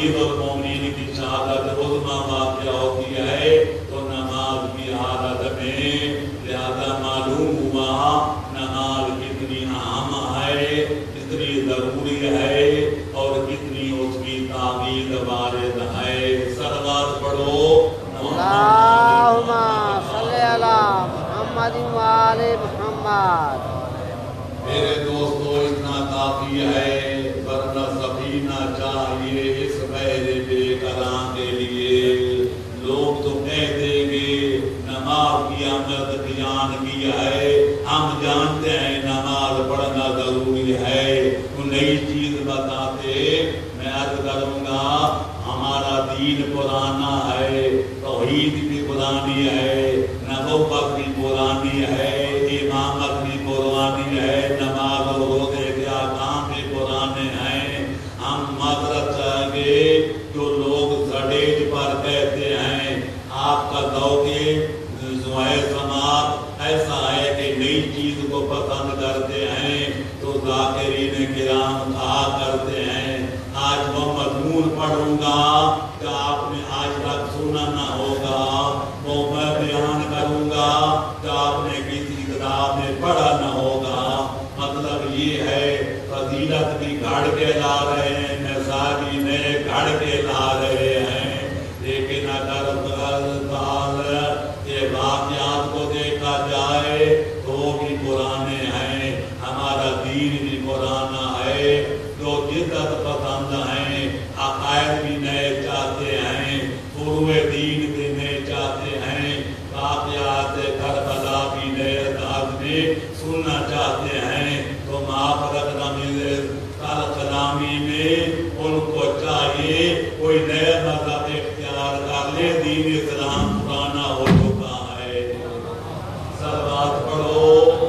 Speaker 3: شہید اور مومنین کی شہادت عظمی واقع ہوتی ہے تو نماز کی حالت میں، لہذا معلوم ہوا نماز کتنی اہم ہے، کتنی ضروری ہے اور کتنی اس کی تاکید وارد ہے۔ سروات پڑھو
Speaker 2: اللہم صلی علی محمد وآل محمد۔
Speaker 3: میرے دوستو اتنا کافی ہے، ورنہ سفینہ چاہیے اس بحر بے کراں کے لیے۔ لوگ تو کہہ دیں گے نماز کی اہمیت بیان کی ہے، ہم جانتے ہیں نماز پڑھنا ضروری ہے، تو نئی چیز بتاتے میں عرض کروں گا ہمارا دین پرانا ہے، توحید بھی پرانی ہے، نبوت بھی پرانی ہے، امامت بھی پرانی ہے، نماز اور روزے کے احکام بھی پرانے ہیں۔ ہم معذرت چاہیں گے جو لوگ سٹیج پر کہتے ہیں آپ کا ذوق سماعت ایسا ہے کہ نئی چیز کو پسند کرتے ہیں، تو ذاکرین کرام کہا کرتے ہیں آج وہ مضمون پڑھوں گا کہ آپ نے آج تک سنا نہ ہوگا، وہ میں بیان کروں گا کہ آپ نے کسی کتاب میں پڑھا نہ ہوگا۔ مطلب یہ ہے فضیلت بھی گھڑ کے لا رہے ہیں، نصابی نئے گھڑ کے لا رہے ہیں، لیکن اگر یہ واقعات کو دیکھا جائے تو وہ بھی پرانے ہیں، ہمارا دین بھی پرانا ہے۔ جو جدت پسند ہیں، عقائد بھی نئے چاہتے ہیں، فروع دین بھی نئے چاہتے ہیں، واقعات کربلا بھی نئے انداز میں سننا چاہتے ہیں، تو معافرت نامی کلامی میں ان کو چاہیے کوئی نئے مذہب اختیار کر لے، دین اسلام پرانا ہو چکا ہے۔ سروات پڑھو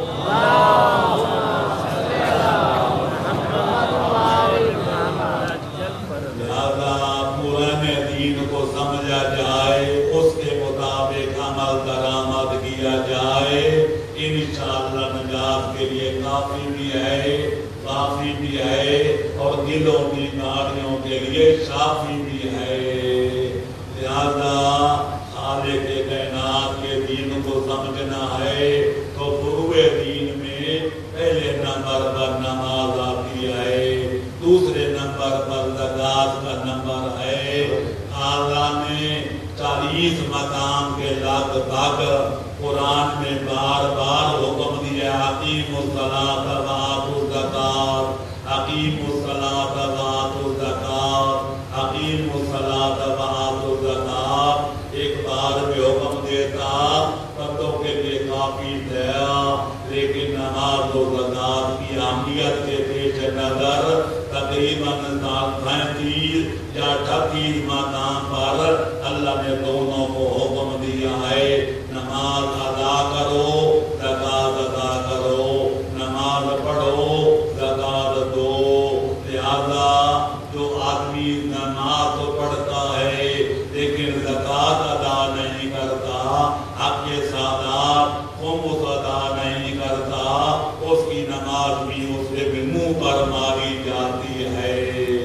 Speaker 3: کو سمجھا جائے، اس کے مطابق عمل درآمد کیا جائے، انشاءاللہ نجات کے لیے کافی بھی ہے، کافی بھی ہے، اور دلوں کی بیماریوں کے لیے شافی بھی ہے۔ لہذا خالق کائنات کے دین کو سمجھنا ہے تو فروع دین میں پہلے نمبر پر نماز آتی ہے، دوسرے نمبر پر زکوٰۃ کا نمبر ہے۔ اللہ نے 40 مقام کے لگ بھگ قرآن میں بار بار حکم دیا اقیموا الصلاۃ وآتوا الزکاۃ، اقیموا الصلاۃ وآتوا الزکاۃ، اقیموا الصلاۃ وآتوا الزکاۃ۔ ایک بار بھی حکم دیتا بندوں کے لیے کافی تھا، لیکن نماز و زکوٰۃ کی اہمیت کے پیش نظر تقریباً 35 یا 38 مقام پر اللہ نے دونوں کو حکم دیا ہے، نماز ادا کرو، زکوٰۃ ادا کرو، نماز پڑھو، زکوٰۃ دو۔ لہذا جو آدمی نماز تو پڑھتا ہے لیکن زکوٰۃ ادا نہیں کرتا، حق سادات خمس ادا نہیں کرتا، اس کی نماز بھی اس کے منہ پر ماری جاتی ہے۔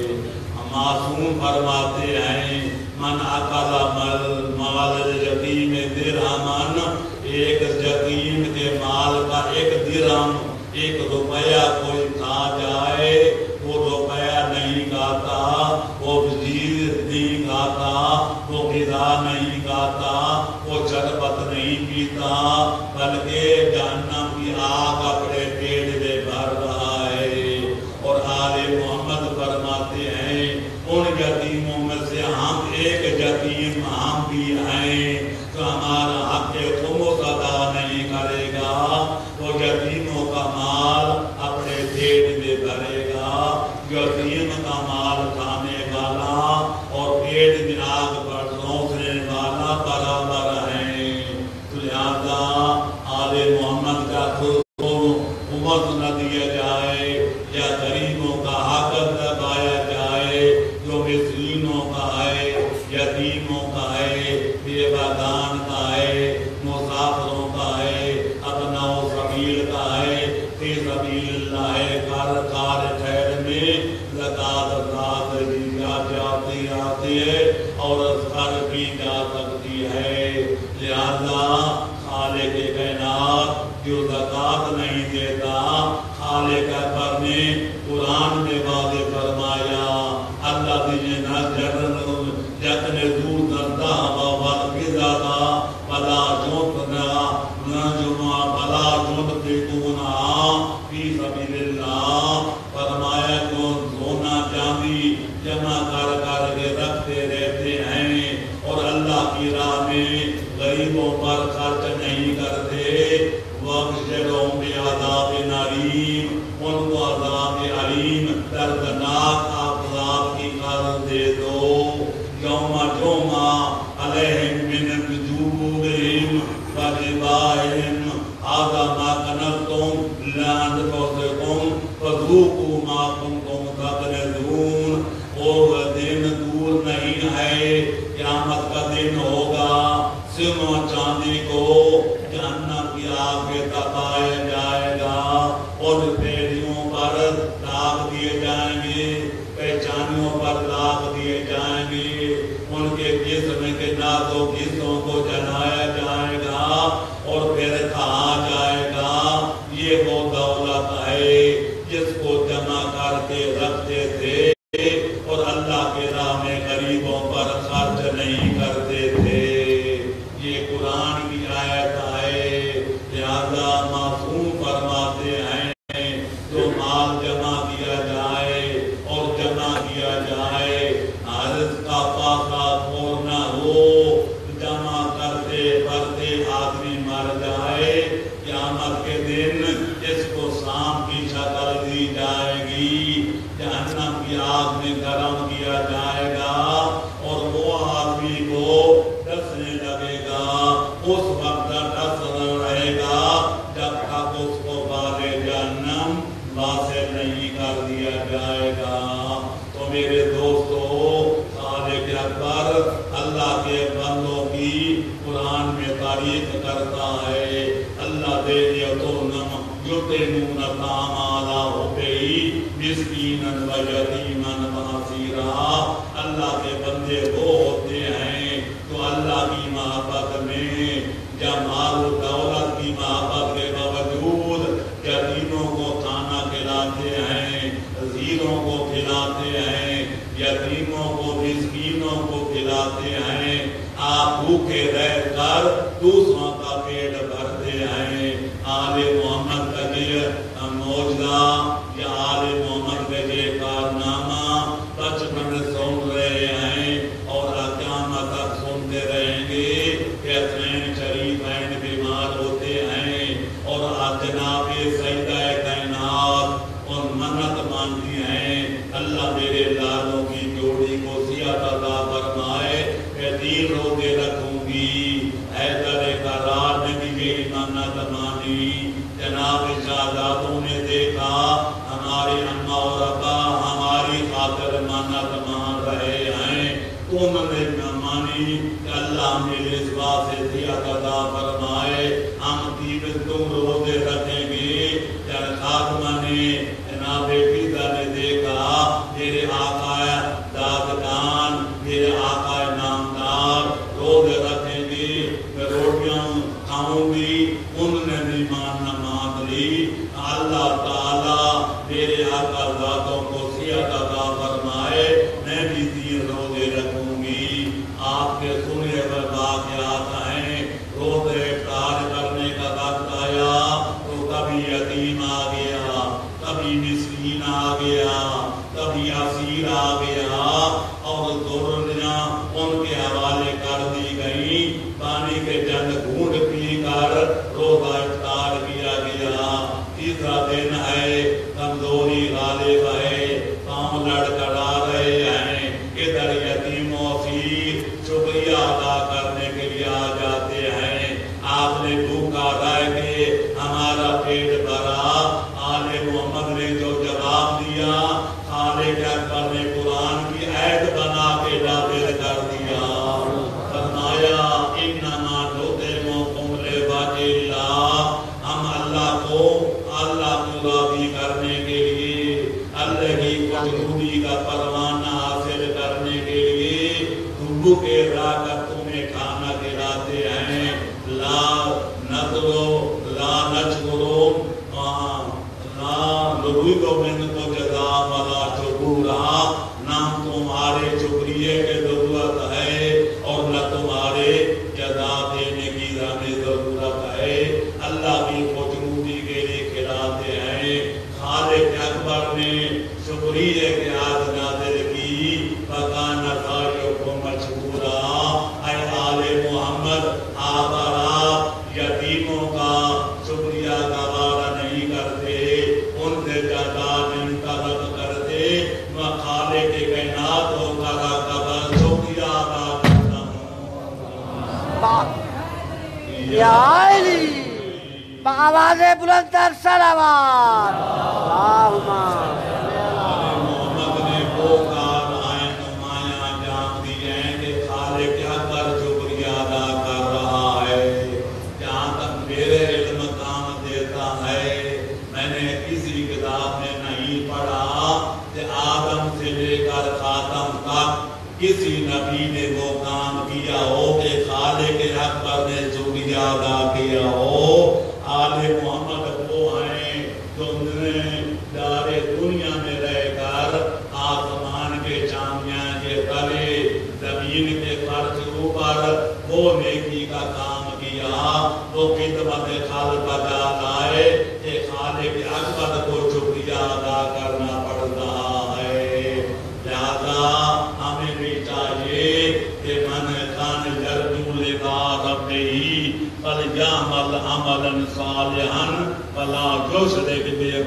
Speaker 3: معصوم فرماتے ہیں من اکل مال الیتیم درہمن، ایک یتیم کے مال کا 1 درہم، 1 روپیہ کوئی کھا جائے، وہ روپیہ نہیں کھاتا، وہ وزیر نہیں کھاتا، وہ غذا نہیں کھاتا، وہ شربت نہیں پیتا، بلکہ جہنم کی آگ اپنے پیٹ میں بھر رہا ہے۔ اور آل محمد فرماتے ہیں ان یتیموں میں سے ہم ایک یتیم ہم بھی ہیں، تو ہمارا حق خمس ادا نہیں کرے گا، وہ یتیموں کا مال اپنے پیٹ میں بھرے گا۔ یتیم کا مال کھانے والا اور پیٹ میں آگ پر سونسنے والا برابر ہیں۔ تو لہذا آل محمد کا خمس نہ دیا جائے یا غریبوں کا حق دبایا جائے، جو مسکینوں کا ہے، یتیموں کا ہے، بے نہیں جا سکتی ہے۔ لہذا خالق کائنات جو زکوٰۃ نہیں دیتا، خالق اکبر نے قرآن میں واضح فرمایا اللہ دیجیے نہ جتنے دور دردہ وَالْقِزَةَ وَلَا جُنْدَ جُمَا وَلَا جُنْفِقُونَ فِي سَبِيلِ اللَّهِ، فرمایا جو سونا چاندی جمع کر کر کے رکھتے رہتے ہیں اور اللہ کی راہ میں غریبوں پر خرچ نہیں کرتے، وَبَشِّرْهُم بِعَذَابٍ أَلِيمٍ، ان کو عذاب علیم دردناک عذاب کی خبر دے دو۔ یوم جمعہ علیہم من جوبہم وجباہم ھذا ما کنزتم لأنفسکم فذوقوا ما کنتم تکنزون۔ وہ دن دور نہیں ہے، قیامت کا دن ہوگا، سونا چاندی کو جہنم کی آگ میں تپایا جائے گا اور پیڑیوں پر داغ دیے جائیں گے، پہچانیوں پر داغ دیے جائیں گے، ان کے جسم کے نازوں حصوں کو جلایا جائے گا اور پھر کہا جائے گا یہ وہ دولت ہے جس کو جمع کر کے رکھتے تھے اور اللہ کے راہ میں غریبوں پر خرچ نہیں کرتے تھے۔ یہ قرآن کی آیت ہے، لہذا معصوم فرماتے ہیں جو مال جمع کیا جائے اور جمع کیا جائے رزق کا فاقہ پور نہ ہو، جمع کرتے کرتے آدمی مر جائے، قیامت کے دن اس کو سام کی شکل دی جائے گی، جہنم کی آگ میں گرم کیا جائے گا اور وہ آدمی کو ڈسنے لگے گا، اس وقت ڈس رہے گا جب تک اس کو بالے جہنم واصل نہیں کر دیا جائے گا۔ تو میرے دوستو، خالق اکبر اللہ کے بندوں کی قرآن میں تعریف کرتا ہے، اللہ دے یتونم یطعمون الطعام علی حبہ مسکینا و یتیما و اسیرا۔ اللہ کے بندے وہ ہوتے ہیں جو اللہ کی محبت میں جمال و دولت کی محبت کے باوجود یتیموں کو کھانا کھلاتے ہیں، اسیروں کو کھلاتے ہیں، یتیموں کو مسکینوں کو کھلاتے ہیں، آپ بھوکے رہ کر دوسروں کا پیٹ بھرتے ہیں۔ آل محمد کا یہ معجزہ یا آل محمد کا یہ کارنامہ بچپن سن رہے ہیں اور قیامت تک سنتے رہیں گے کہ حسین شریفین بیمار ہوتے ہیں اور جناب سیدہ کائنات اور منت مانتی ہیں اللہ میرے لالوں کی جوڑی کو صحت عطا فرمائے، میں 3 روزے رکھوں گی۔ حیدر کرار نے بھی یہی منت مانی، جناب شہزادوں نے دیکھا ہماری اماں اور ابا ہماری خاطر منت مان رہے ہیں، تو انہوں نے مانی کہ اللہ میرے اس بات سے صحت عطا فرمائے، ہم 3 روزے رکھیں گے۔ جب خاتمہ نے جناب پیتا نے دیکھا میرے آقا دادگان، میرے آقا نامدار روزے رکھیں گے، میں روٹیاں کھاؤں گی، انہوں نے بھی مان لی۔ اللہ تعالیٰ میرے آقا ذاتوں کو صحت عطا فرمائے، میں بھی 3 روزے رکھوں گی۔ آپ کے سنے ہوئے واقعات ہیں، روزے افطار کرنے کا وقت آیا تو کبھی یتیم آ گیا، کبھی مسکین آ گیا، کبھی اسیر آ گیا اور ضروریاں ان کے حوالے کر دی گئی، پانی کے جگ گھونٹ پی کر روزہ افطار کیا گیا۔ تیسرا دن ہے، کمزوری غالب ہے، پاؤں لڑکھڑا رہے ہیں، ادھر یتیم و اسیر شکریہ ادا کرنے کے لیے آ جاتے ہیں، آپ نے بھوکا رہ کے ہمارا پیٹ بھرا۔ آل محمد نے جو جواب دیا، خالق اکبر نے قرآن کی عید بنا کے نافذ کر دیا، فرمایا انما نطعمکم لوجہ اللہ، ہم اللہ کو راضی کرنے کے لیے، اللہ کی خوشنودی کا پروانہ حاصل کرنے کے لیے بھوکے رہ کر تم ہے کہ ضرورت ہے اور نہ تمہارے جزا دینے کی ہمیں ضرورت ہے. اللہ کی خوشنودی کے لیے کھلاتے ہیں. خالق اکبر نے شکریہ کے آج نازل کی فکان سعیکم مشکورا. اے آل محمد آپ اور آپ یتیموں کا شکریہ گوارا نہیں کرتے, ان سے جزا نہیں طلب کرتے. میں خالق کائناتوں کا رقبہ شکریہ ادا کرتا ہوں.
Speaker 2: یا علی بآواز بلند تر صلوات. اللہم
Speaker 3: محمد نے وہ کار آئے نمایاں جان دی ہیں کہ خالق اکبر شکریہ ادا کر رہا ہے. جہاں تک میرے علم کام دیتا ہے, میں نے کسی کتاب میں نہیں پڑھا کہ آدم سے لے کر خاتم تک کسی نبی نے وہ کام کیا ہو کہ خالق اکبر نے شکریہ ادا کیا ہو. آل محمد وہ ہیں جو دارے دنیا میں رہ کر آسمان کے چاندیاں کے تلے زمین کے فرش اوپر وہ نیکی کا کام کیا. وہ خدمت خالق ادا لائے کہ خالق اکبر کو شکریہ ادا کرنا پڑتا ہے. لہذا ہمیں بھی چاہیے کہ من کان یرجو لقاء ربہ فلیعمل عملا صالحا ولا یشرک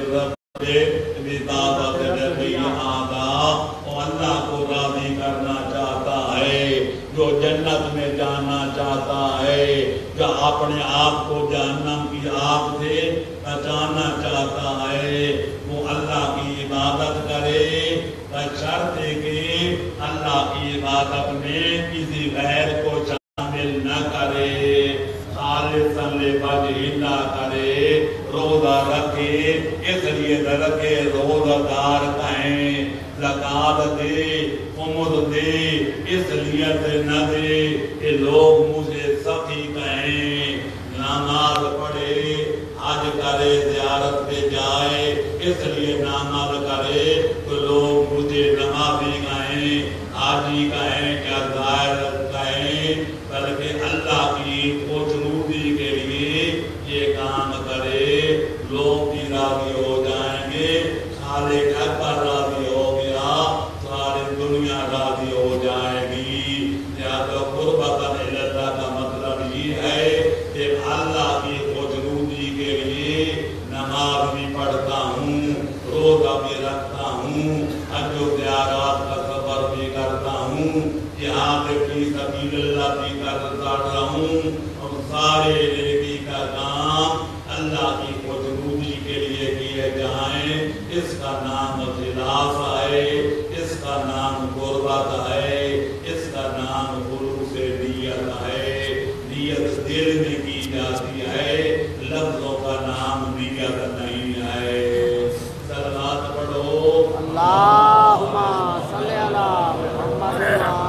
Speaker 3: بعبادۃ ربہ احدا. اور اللہ کو راضی کرنا چاہتا ہے, جو جنت میں جانا چاہتا ہے, جو اپنے آپ کو جہنم کی آگ سے بچانا چاہتا ہے, وہ اللہ کی عبادت کرے بشرط کہ اللہ کی عبادت میں کسی غیر کو شامل نہ کرے, خالصاً لوجہ اللہ کرے, روزہ رکھے اس لیے رکھے روزہ دار کہیں, زکات دے عمر دے اس لیے نہ دے کہ لوگ مجھے سخی کہیں, نماز پڑھے حج کرے زیارت پہ جائے اس لیے نماز کرے تو لوگ مجھے نمازی کہیں, حاجی کہیں, کیا ظاہر کہیں, بلکہ اللہ کی خوشنودی کے لیے یہ کام کرے. لوگ بھی راضی ہو جائیں گے, خالق اکبر راضی ہو گیا, ساری دنیا راضی ہو جائے گی. لہذا قربت اللہ کا مطلب یہ ہے کہ اللہ کی خوشنودی کے لیے نماز بھی پڑھتا ہوں, روزہ بھی رکھتا ہوں, حج و زیارات کا سفر بھی کرتا ہوں, جہاد فی سبیل اللہ بھی کرتا رہا ہوں, اور سارے نیکی کا کام اللہ کی خوشنودی کے لیے کیے جائیں. اس کا نام خلاص ہے, اس کا نام قربت ہے, اس کا نام خلوص نیت ہے. نیت دل میں کی جاتی ہے, لفظوں کا نام نیت نہیں ہے. صلوات پڑھو.
Speaker 2: اللہم صلی علی محمد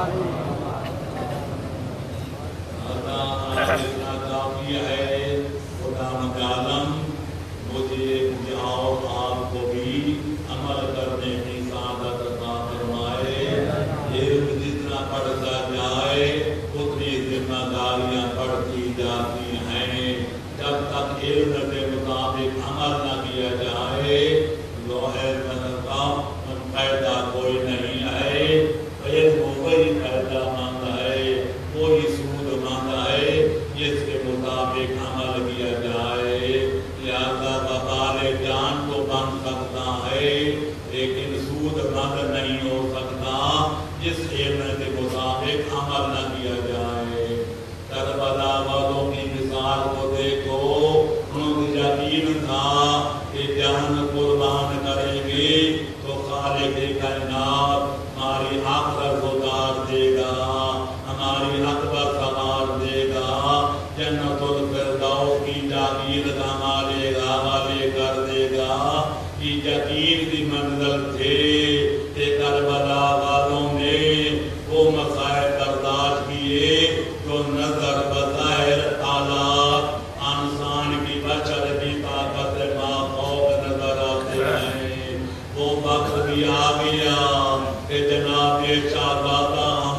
Speaker 3: کافی ہے. خدا مجالم مجھے اور آپ کو بھی عمل کرنے کی سعادت عطا فرمائے. علم جتنا پڑھتا جائے اتنی ذمہ داریاں بڑھتی جاتی ہیں. جب تک علم کے مطابق عمل نہ کیا جائے لوہے کا فائدہ کوئی نہیں ہے. علم وہی فائدہ مند ہے, وہی سود مند ہے جس کے مطابق عمل کیا جائے. لہذا وبال جان تو بن سکتا ہے لیکن سود مند نہیں ہو سکتا جس علم کے مطابق عمل نہ کیا جائے. کربلا والوں کی مثال کو دیکھو, انہوں کو یقین تھا کہ جان قربان کریں گے تو خالق کائنات ہماری آخرت اتار دے گا, ہماری عاقبت سنوار دے گا, جنت الفردوس کی جاگیر ہمارے حوالے کر دے گا. یہ یقین کی منزل تھے کہ کربلا والوں نے وہ مسائل برداشت کیے جو نظر بظاہر حالات انسان کی بشر کی طاقت مافوق نظر آتے ہیں. وہ وقت بھی آ گیا کہ جناب شہزادہ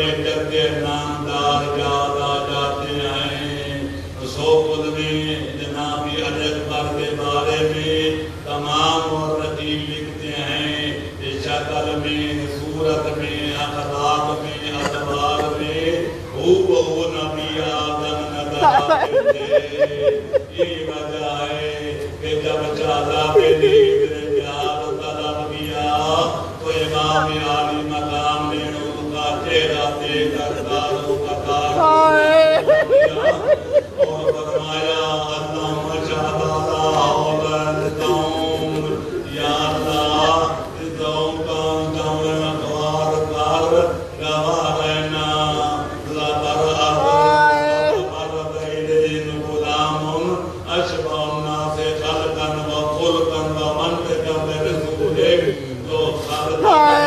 Speaker 3: بڑے جد نامدار یاد آ جاتے ہیں. سوکل میں جناب علی اکبر کے بارے میں تمام اور رتیب لکھتے ہیں. شکل میں، صورت میں، اخلاق میں، ادوار میں وہ نبی آدم نظر آتے تھے. یہ وجہ ہے کہ جب چاہتا کہ نیند نے پیار طلب کیا تو امام عالی مقام نے ان کا چہرہ دیکھ کر داروں کا تعارف کیا اور فرمایا اللہم شہداء اولادتوں یا اللہ ازدہم کانتم اقوار کار گوار اینا لبر ارد ایدین غلام اشبہ الناس خلقا و خلقا و منطقا برسولے تو خلق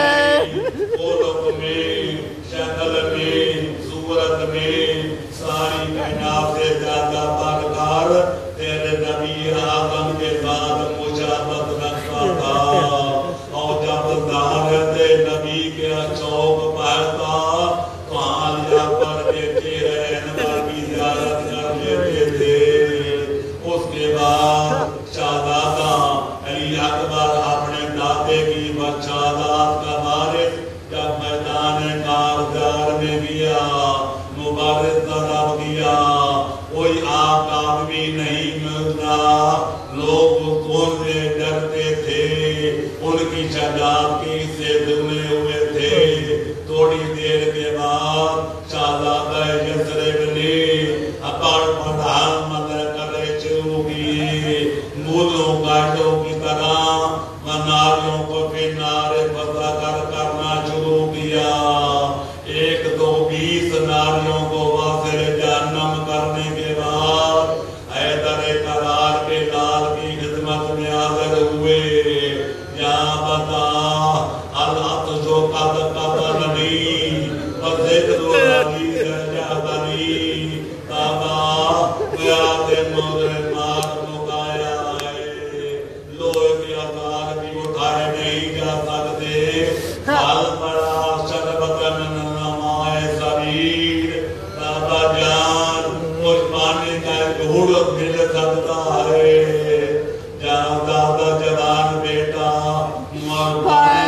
Speaker 3: میں شکل میں صورت میں ساری کائنات سے زیادہ برکار تیرے نبی آدم کے ساتھ مشابہت رکھتا تھا. اور جب ظاہرت نبی کے چوک پہتا تو عالیہ پر کے چہرے انور کی زیارت کر لیتے تھے. اس کے بعد شہزادہ علی اکبر اپنے دادے کی بچادات کا وارث جب میدان کارزار میں گیا مبارز طلب کیا کوئی آپ آدمی نہیں ملتا. لوگ کون سے ڈرتے تھے، ان کی شجاعت کی سے دنے ہوئے تھے. تھوڑی دیر کے بعد شہزادہ یثرب نے اپر پڑھان مدر کرے شروع کیے. مولوں گاٹوں کی طرح مناریوں کو کنارے پتہ کرنا شروع کیا. 1-2-20 ناریوں کو واصل جہنم کرنے کے بعد حیدر قرار کے لال کی خدمت میں حاضر ہوئے. یا بتا العطش قد قتلنی وذکر عزیز جہدنی تابا بیاد مدر مار مکایا ہے. لوہے کے عذار بھی اٹھائے نہیں جا سکتے. حال پڑا شربت من نمائے سبیر بابا جان کچھ پانی کا گھوڑ مل سکتا ہے. جہاں دادا جوان بیٹا مر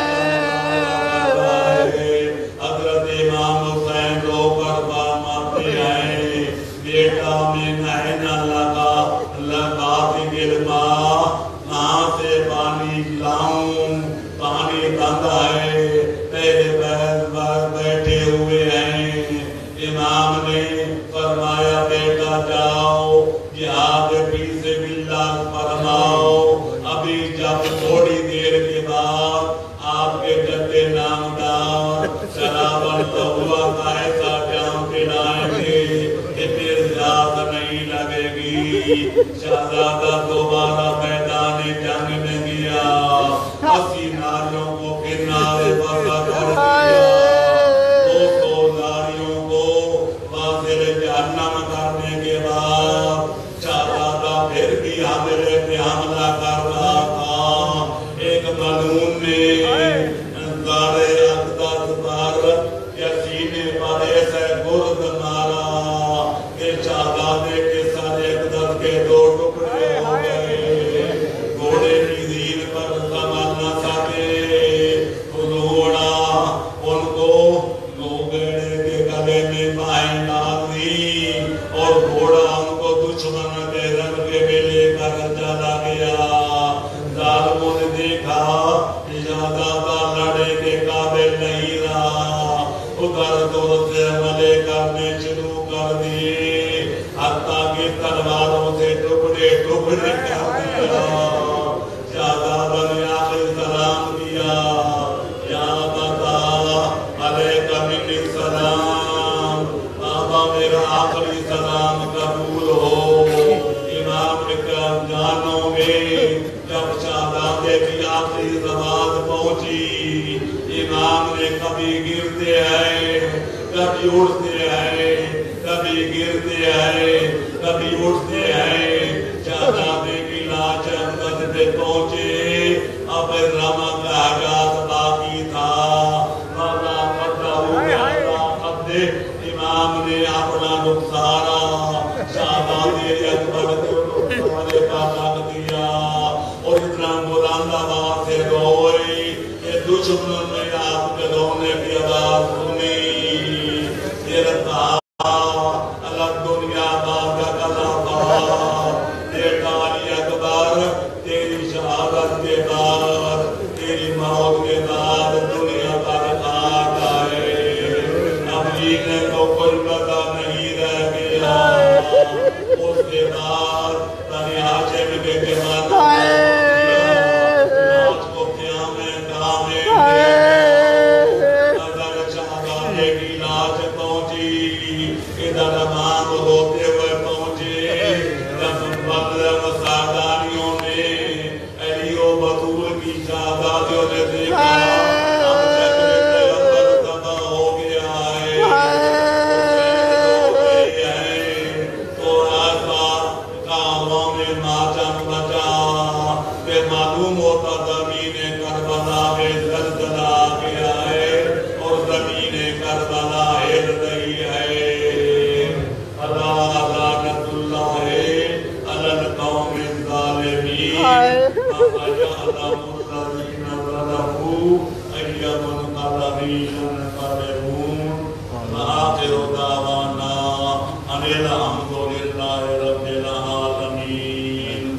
Speaker 3: حضرت امام حسین رو کر فرماتے ہیں بیٹا میں نہنا لگا دل ماں کہاں سے پانی لاؤں. پانی بندہ ہے تیرے بہن بیٹھے ہوئے ہیں. امام نے فرمایا بیٹا جاؤ جہاد فی سبیل اللہ فرماؤ. ابھی جب تھوڑی دیر کے بعد آپ کے جد نامدار شراب التوبہ کا ایسا جام پلائیں گے کہ پھر ذات نہیں لگے گی. شہزادہ دوبارہ میدان جنگ میں گیا. 80 ناریوں کو کنارے پر کر دیا. 200 ناریوں کو واصل جہنم کرنے کے بعد شہزادہ پھر بھی حملے پہ حملہ کر رہا تھا. ایک بلون نے دارِ اقدس پر یا سینے پر ایسے گرد مارا کہ شہزادے کے سر اقدس کے 2 ٹکڑے ہو گئے. گھوڑے کی زین پر سنبھل نہ سکے. گھوڑا ان کو گھوڑے کے گلے میں پائیں ڈال دی اور گھوڑا ان کو دشمن کے رنگ میں لے کر چلا گیا. ظالموں نے دیکھا شہزادہ لڑے کے قابل نہیں رہا. ادھر دور سے حملے کرنے شروع کر دیے حتیٰ کہ تلواروں سے ٹکڑے ٹکڑے کر دیا. شہزادہ نے آخر سلام کیا. یا بتا علیکہ منی السلام. بابا میرا آخری سلام قبول ہو. امام اکرام جانوں گے جب شہزادے کی آخری زبان پہنچی امام نے کبھی گرتے ہیں کبھی اٹھتے ہیں کبھی گرتے ہیں کبھی اٹھتے ہیں. شہزادے کی لاش اقدس پہ پہنچے. اب رمق حاجات باقی تھا. مالا قدہ دے امام نے اپنا رخسارا شہزادے اکبر کو رخسارے کا رکھ دیا اور اتنا بلند آواز سے روئے کہ دشمن نے آپ کے رونے کی آواز سنی. یہ رکھا اللہ دنیا باغ کا دیکھا علی اکبر تیری شہادت کے بعد تیری موت کے بعد دنیا پر آ جائے. اب جینے کو کوئی پتہ نہیں رہ گیا. اس کے بعد بنی ہاشم کے جوان آج کو قیامت کامیں اگر شہزادے کی لاش پہنچی ادھر امام ہوتے ہوئے پہنچے. جب بدر مساعدانیوں نے علی و بطول کی شہزادیوں نے دیکھا اب چکر پیغمبر تباہ ہو گیا ہے ہو گئی ہے تو ایسا کعبوں میں ماتم بچا کہ معلوم ہوتا زمین کربلا میں زلزلہ آ گیا ہے اور زمین کربلا ہل رہی ہے. اللہ لعنت اللہ علی القوم الظالمین وَيَعْلَمُ الَّذِينَ ظَلَمُوا أَيَّ مُنْقَلَبٍ يَنْقَلِبُونَ. وَآخِرُ دَعْوَانَا أَنِ الْحَمْدُ لِلَّهِ رَبِّ الْعَالَمِينَ.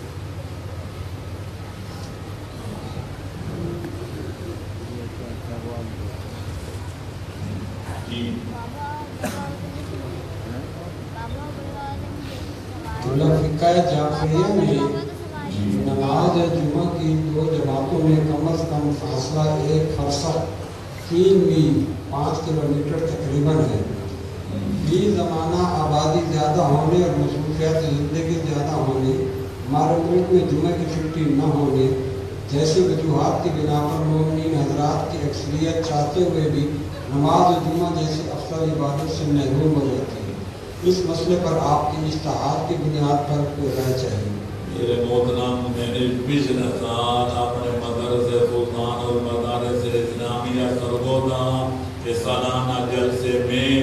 Speaker 1: فقہ جعفریہ میں نماز جمعہ کی دو جماعتوں میں کم از کم فاصلہ 1 فرسخ 3 میل 5 کلومیٹر تقریباً ہے. فی زمانہ آبادی زیادہ ہونے اور مصروفیات زندگی زیادہ ہونے ہمارے ملک میں جمعہ کی چھٹی نہ ہونے جیسی وجوہات کی بنا پر مومنین حضرات کی اکثریت چاہتے ہوئے بھی نماز جمعہ جیسی افضل عبادت سے محروم ہو جاتی ہے. اس مسئلے پر آپ کی اجتہاد کی بنیاد پر کوئی رائے چاہیے.
Speaker 3: میرے محترم میں نے پچھلے سال اپنے مدرسے سلطان اور مدارس اسلامیہ سرگودا کے سالانہ جلسے میں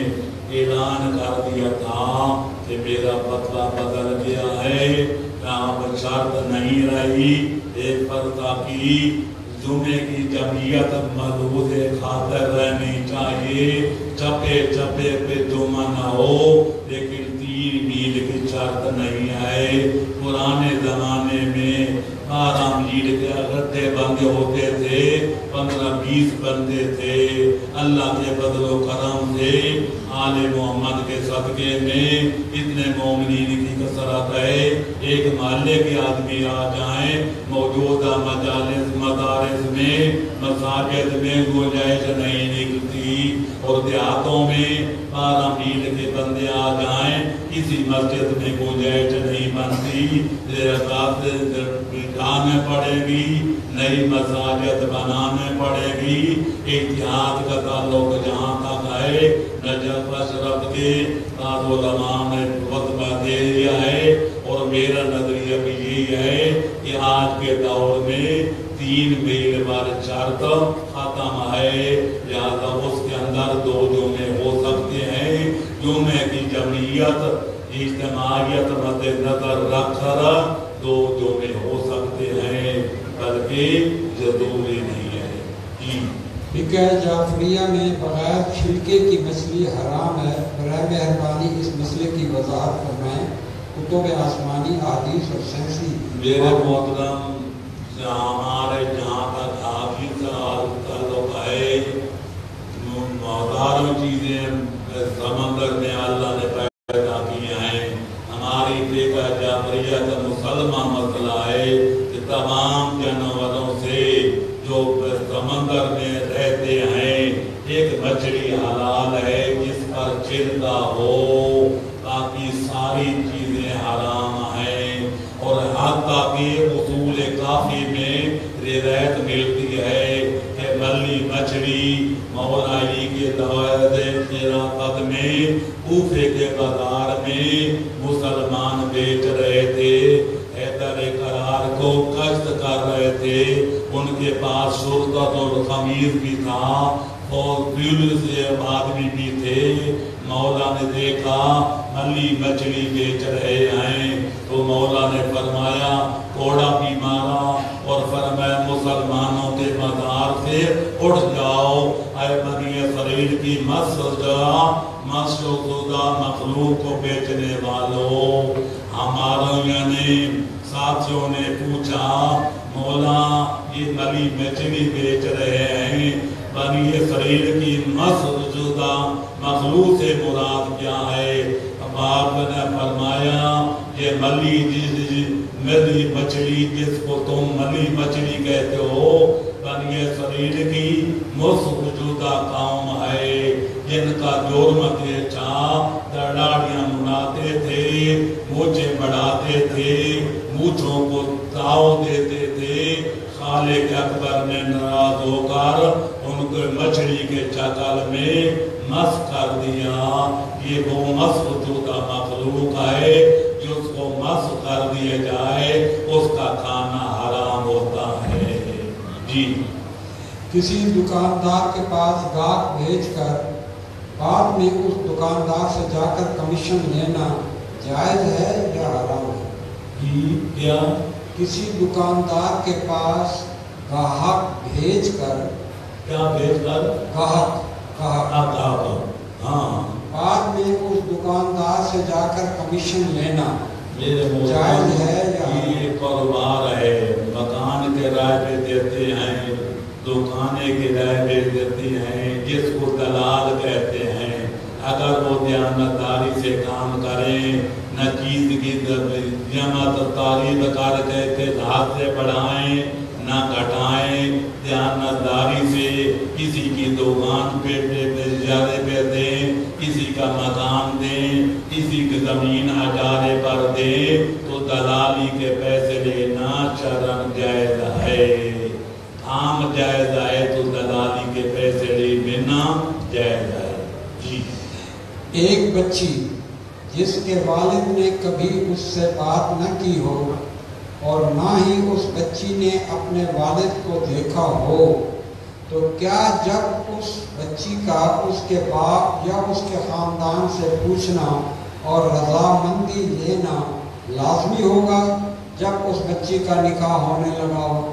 Speaker 3: اعلان کر دیا تھا کہ میرا فتویٰ بدل گیا ہے. اب شرط نہیں رہی ایک فرقہ کی جمعے کی جمعیت مضبوط خاطر رہنی چاہیے. چپے چپے پہ جمعہ نہ ہو لیکن 3 میل کی شرط نہیں ہے. پرانے زمانے میں 12 میل کے گڈھے بندے ہوتے تھے 15-20 بندے تھے. اللہ کے فضل و کرم سے آل محمد کے صدقے میں اتنے مومنین کی کثرت ہے ایک محلے کے آدمی آ جائیں موجودہ مجالس مدارس میں مساجد میں گنجائش نہیں نکلتی اور دیہاتوں میں 12 میل کے بندے آ جائیں کسی مسجد میں گنجائش نہیں بنتی. رکعت بٹھانے پڑے گی نئی مساجد بنانے پڑے گی. اتحاد کا تعلق جہاں تک ہے نجف اشرف کے بعض علماء نے فتویٰ دے دیا ہے اور میرا نظریہ بھی یہی ہے کہ آج کے دور میں 3 میل پر شرط ختم ہے. لہذا اس کے اندر 2 جمعے ہو سکتے ہیں. جمعے کی جمعیت اجتماعیت مد نظر رکھ کر 2 جمعے ہو سکتے ہیں بلکہ ضروری نہیں ہے.
Speaker 1: فقہ جعفریہ میں بغیر چھلکے کی مچھلی حرام ہے. برائے مہربانی اس مسئلے کی وضاحت فرمائیں. کتب آسمانی احادیث اور سائنسی.
Speaker 3: میرے محترم ہمارے جہاں تک حدیث کا تعلق ہے ہزاروں چیزیں سمندر میں اللہ نے پیدا کی ہیں. ہماری فقہ جعفریہ کا مسلمان مسئلہ ہے کہ تمام جانوروں سے جو سمندر میں رہتے ہیں ایک مچھلی حلال ہے جس پر چلتا ہو باقی ساری چیزیں حرام ہیں. اور حتیٰ کہ اصول کافی میں روایت ملتی ہے کہ بلی مچھلی مولا علی کے دور خلافت میں کوفے کے بازار میں مسلمان بیچ رہے تھے. حیدر قرار کو کشت کر رہے تھے. ان کے پاس شرطت اور خمیر بھی تھا. اور بیوی سے آدمی بھی تھے. مولا نے دیکھا ملی مچھلی بیچ رہے ہیں تو مولا نے فرمایا کوڑا بھی مارا اور فرمایا مسلمانوں کے مزار سے اٹھ جاؤ اے بنی اسرائیل کی مسجودہ مخلوق کو بیچنے والوں. ہماروں یعنی ساتھیوں نے پوچھا مولا یہ ملی مچھلی بیچ رہے ہیں بنی اسرائیل کی مسجودہ مخلوق سے مراد کیا ہے؟ آپ نے فرمایا یہ ملی مچھلی جس کو تم ملی مچھلی کہتے ہو بنی اسرائیل کی مسجودہ قوم ہے جن کا جرم تھا داڑیاں مناتے تھے مونچھیں بڑھاتے تھے مونچھوں کو تاؤ دیتے تھے. خالق اکبر نے ناراض ہو کر ان کو مچھلی کے شکل میں مس کر دیا. یہ وہ مسجودہ مخلوق ہے جس کو مس کر دیا جائے اس کا کھانا حرام ہوتا ہے. جی
Speaker 1: کسی دکاندار کے پاس گاہک بھیج کر بعد میں اس دکاندار سے جا کر کمیشن لینا جائز ہے یا حرام ہے؟
Speaker 3: کیا
Speaker 1: کسی دکاندار کے پاس گاہک بھیج کر
Speaker 3: کیا بھیج کر
Speaker 1: گاہک
Speaker 3: ہاں
Speaker 1: بعد میں اس دکاندار سے جا کر کمیشن لینا
Speaker 3: میرے
Speaker 1: جائز ہے یا
Speaker 3: یہ کاروبار ہے. مکان کرائے پہ دیتے ہیں دکانیں کرائے پہ دیتی ہیں جس کو دلال کہتے ہیں. اگر وہ دیانتداری سے کام کریں نہ چیز کی جمع تعریف کر کے ہاتھ سے بڑھائیں نہ گھٹائیں دیانتداری سے کسی کی دکان پہ زیادہ پہ دیں کسی کا مکان دیں کسی کی زمین اجارے پر دیں تو دلالی کے پیسے لینا شرعاً جائز ہے. عام جائز ہے تو دلالی کے پیسے لینا جائز ہے. جی
Speaker 1: ایک بچی جس کے والد نے کبھی اس سے بات نہ کی ہو اور نہ ہی اس بچی نے اپنے والد کو دیکھا ہو تو کیا جب اس بچی کا اس کے باپ یا اس کے خاندان سے پوچھنا اور رضامندی لینا لازمی ہوگا جب اس بچی کا نکاح ہونے لگا ہو؟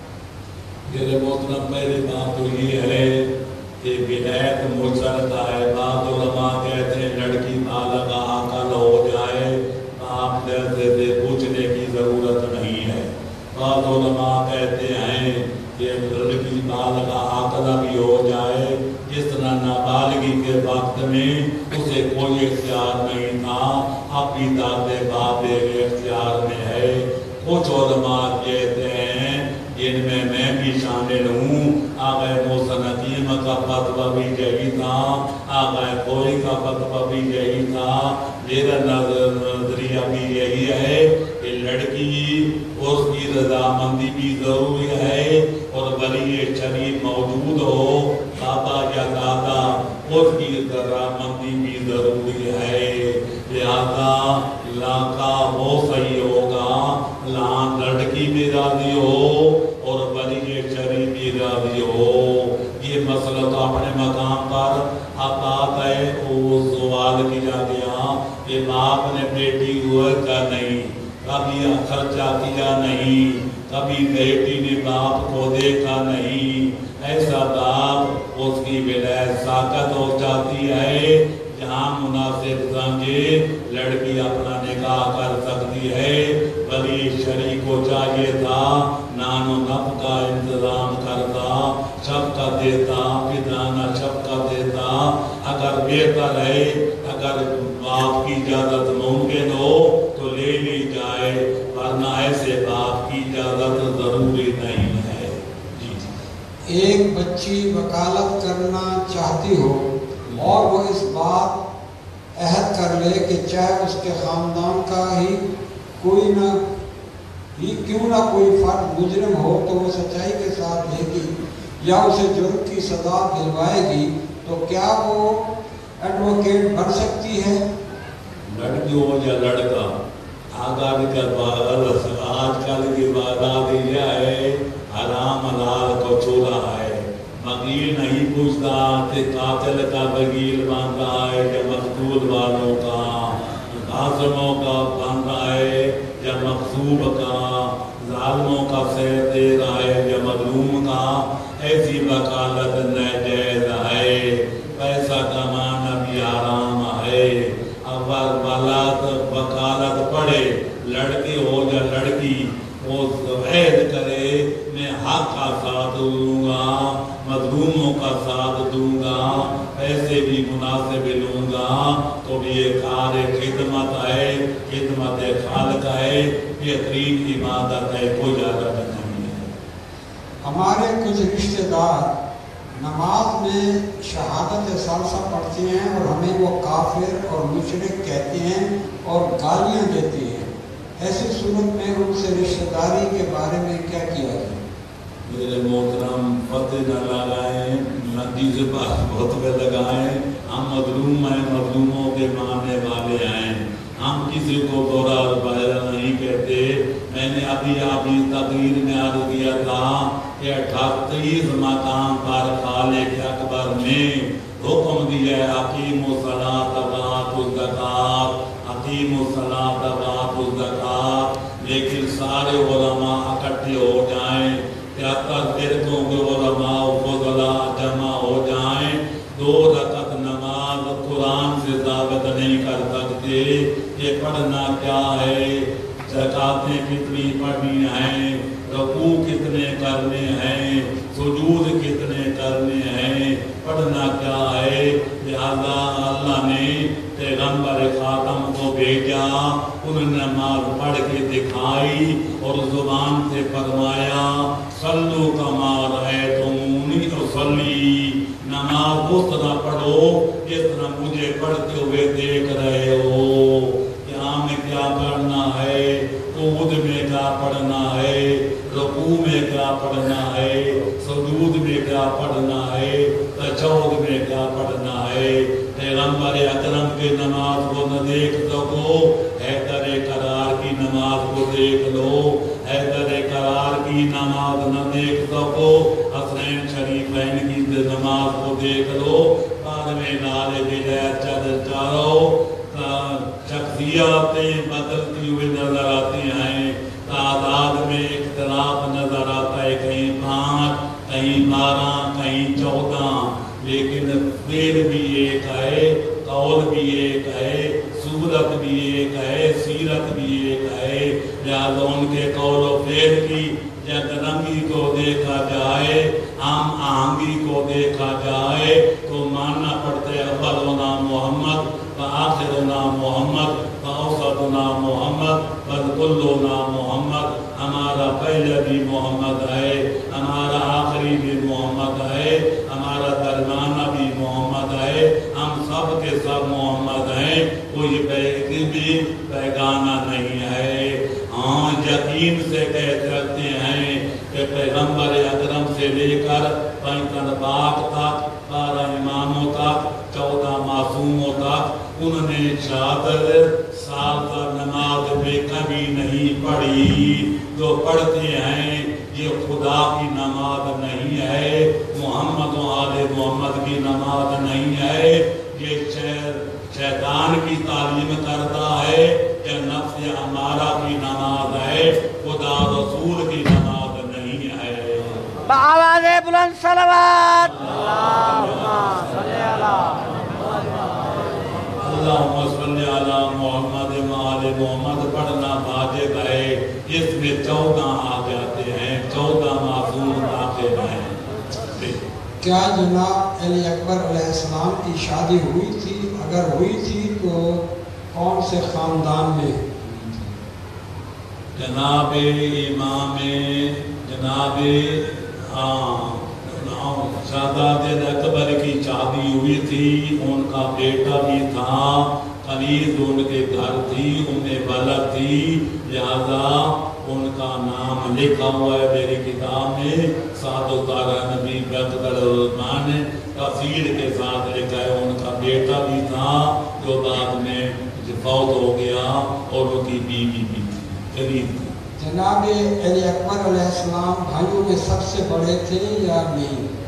Speaker 3: میرے محترم پہلی بات تو یہ ہے کہ ولایت مشترکہ ہے. بعض علماء کہتے ہیں لڑکی بالغ عاقل ہو جائے باپ سے پوچھنے کی ضرورت نہیں ہے. بعض علماء کہتے ہیں کہ لڑکی بالغ عاقلہ بھی ہو جائے جس طرح نابالغی کے وقت میں اسے کوئی اختیار نہیں تھا اب بھی دادے باپ کے اختیار میں ہے. کچھ علماء کہتے ہیں جن میں بھی شامل ہوں. آقا موسیٰ حکیم کا فتویٰ بھی یہی تھا آقا کوئی کا فتویٰ بھی یہی تھا. میرا نظریہ بھی یہی ہے کہ لڑکی اس کی رضامندی بھی ضروری ہے اور ولی شریف موجود ہو بابا یا دادا اس کی رضامندی بھی ضروری ہے. لہذا لاکا وہ صحیح ہوگا لڑکی بھی راضی ہو اور ولی شریف بھی راضی ہو. یہ مسئلہ تو اپنے مقام پر اب بات ہے وہ سوال کیا گیا کہ باپ نے بیٹی ہوئے کا نہیں کبھی خرچہ کیا نہیں کبھی بیٹی نے باپ کو دیکھا نہیں. ایسا باپ اس کی ولایت ساقط ہو جاتی ہے. جہاں مناسب سمجھے لڑکی اپنا نکاح کر سکتی ہے. ولی شریک کو چاہیے تھا نان و نفع کا انتظام کرتا شفقت دیتا پدرانہ شفقت دیتا. اگر بہتر ہے اگر باپ کی اجازت ممکن ہو تو لے لی جائے ورنہ ایسے باپ کی اجازت ضروری نہیں ہے. جی
Speaker 1: ایک بچی وکالت کرنا چاہتی ہو اور وہ اس بات عہد کر لے کہ چاہے اس کے خاندان کا ہی کوئی نہ ہی کیوں نہ کوئی فرد مجرم ہو تو وہ سچائی کے ساتھ لے گی یا اسے جرم کی سزا دلوائے گی تو کیا وہ ایڈوکیٹ بن سکتی ہے؟
Speaker 3: لڑکی ہو یا لڑکا آج کل کی بات یہ ہے حرام حلال کو چھوڑا ہے. वकील नहीं पूछता कि कातिल का वकील बन रहा है या मकतूल वालों का, कासिमों का बन रहा है या मकसूब का, जालिमों का सह दे रहा है या मजलूम का। ऐसी वकालत नाजायज है, पैसा कमाना भी हराम है। अगर वकालत पढ़े, लड़के हो या लड़की, वो ऐद करे मैं हक का साथ दूंगा, मजलूमों का साथ दूंगा, पैसे भी मुनासिब लूंगा, तो भी ये कार खिदमत है, खिदमत खालिक है, बेहतरीन इबादत है, कोई ज़्यादा नहीं है।
Speaker 1: हमारे कुछ रिश्तेदार नमाज में शहादत सालसा पढ़ते हैं और हमें वो काफिर और मुशरिक कहते हैं और गालियाँ देते हैं। ऐसी सूरत में उनसे रिश्तेदारी के बारे में क्या किया जाए?
Speaker 3: मेरे मोहतरम फतेह न लगाएं, नदी से पास बहुत में लगाएं। हम मजलूम हैं, मजलूमों के मानने वाले हैं। हम किसी को बुरा भला नहीं कहते। मैंने अभी तकरीर में अर्ज किया था कि 38 मकाम पर खालिक अकबर ने हुक्म दिया है अकीमुस्सलात व आतुज़ ज़कात, अकीमुस्सलात व आतुज़ ज़कात। लेकिन सारे उलमा इकट्ठे हो जाएं, 73 फिरकों के उलमा फुज़ला जमा हो जाएं, 2 रकअत नमाज कुरान से साबित नहीं कर सकते। ये पढ़ना क्या है, ज़कातें कितनी पढ़नी हैं, रुकू कितने करने हैं, सुजूद कितने करने हैं, पढ़ना क्या है। लिहाजा अल्लाह ने पैगम्बर खातम को भेजा, उन्होंने नमाज पढ़ के दिखाई और जुबान से फरमाया सल्लू कमा रअयतमूनी उसल्ली, नमाज उस तरह पढ़ो जिस तरह मुझे पढ़ते हुए देख रहे हो। यहाँ में क्या पढ़ना है, क़ुऊद में क्या पढ़ना है, रुकू में क्या पढ़ना है, सुजूद में क्या पढ़ना है, तशहुद में क्या पढ़ना है। पैगम्बर अकरम के नमाज को न देख सको, हैदर करार की नमाज को देख लो। हैदर करार की नमाज न देख सको, हसनैन शरीफैन की नमाज को देख लो। बाद में नारे विलायत चारों शख्सियतें बदलती हुई नजर आती हैं, तादाद में इख्तिलाफ नजर आता है, कहीं 5, कहीं 12, कहीं 14, लेकिन फेल भी एक है, कौल भी एक है, सूरत भी एक है, सीरत भी एक है। लिहाजा उनके कौल और फेल की जब रंगी को देखा जाए, आम आहंगी को देखा जाए, तो मानना पड़ता है अव्वलुना मोहम्मद व आखिरुना मोहम्मद व औसतुना मोहम्मद व कुल्लुना मोहम्मद। हमारा पहले भी मोहम्मद है, हमारा आखिरी भी मोहम्मद है, हमारा दरमियाना भी मोहम्मद है, हम सब के सब मोहम्मद हैं, कोई भी पैगाना नहीं है। हाँ, यकीन से कह सकते हैं कि पैगम्बर अकरम से लेकर 55 पाक तक, 12 इमामों तक, 14 मासूमों तक, उन्होंने शहादत साल का नमाज में कभी नहीं पढ़ी। जो पढ़ते हैं ये खुदा की नमाज नहीं है, मोहम्मद व आले मोहम्मद की नमाज नहीं है, ये शैतान की तालीम करता है, या नफ्स या अमारा की नमाज है, खुदा रसूल की नमाज नहीं है।
Speaker 2: आवाज़े बुलंद सलावत अल्लाहुम्मा सल्ली अला
Speaker 3: अल्लाहुम्मा सल्ली अला मोहम्मद व आले मोहम्मद पढ़ना वाजिब है। इसमें 14 आ जाते हैं, 14 मासूम दाखिल हैं।
Speaker 1: क्या जनाब अली अकबर अलैहिस्सलाम की शादी हुई थी? अगर हुई थी तो कौन से खानदान में?
Speaker 3: जनाब इमाम जनाब शाहजाद अकबर की शादी हुई थी, उनका बेटा भी था, कनीज उनके घर थी, उनमें बलद थी, लिहाजा उनका नाम लिखा हुआ है मेरी किताब में। सादोतारा नबी बरमान तफसील के साथ लिखा है। उनका बेटा भी था जो बाद में फौत हो गया, और उनकी बीवी भी थी, करीब थी।
Speaker 1: जनाब अली अकबर अलैहिस्सलाम भाइयों में सबसे बड़े थे या नहीं?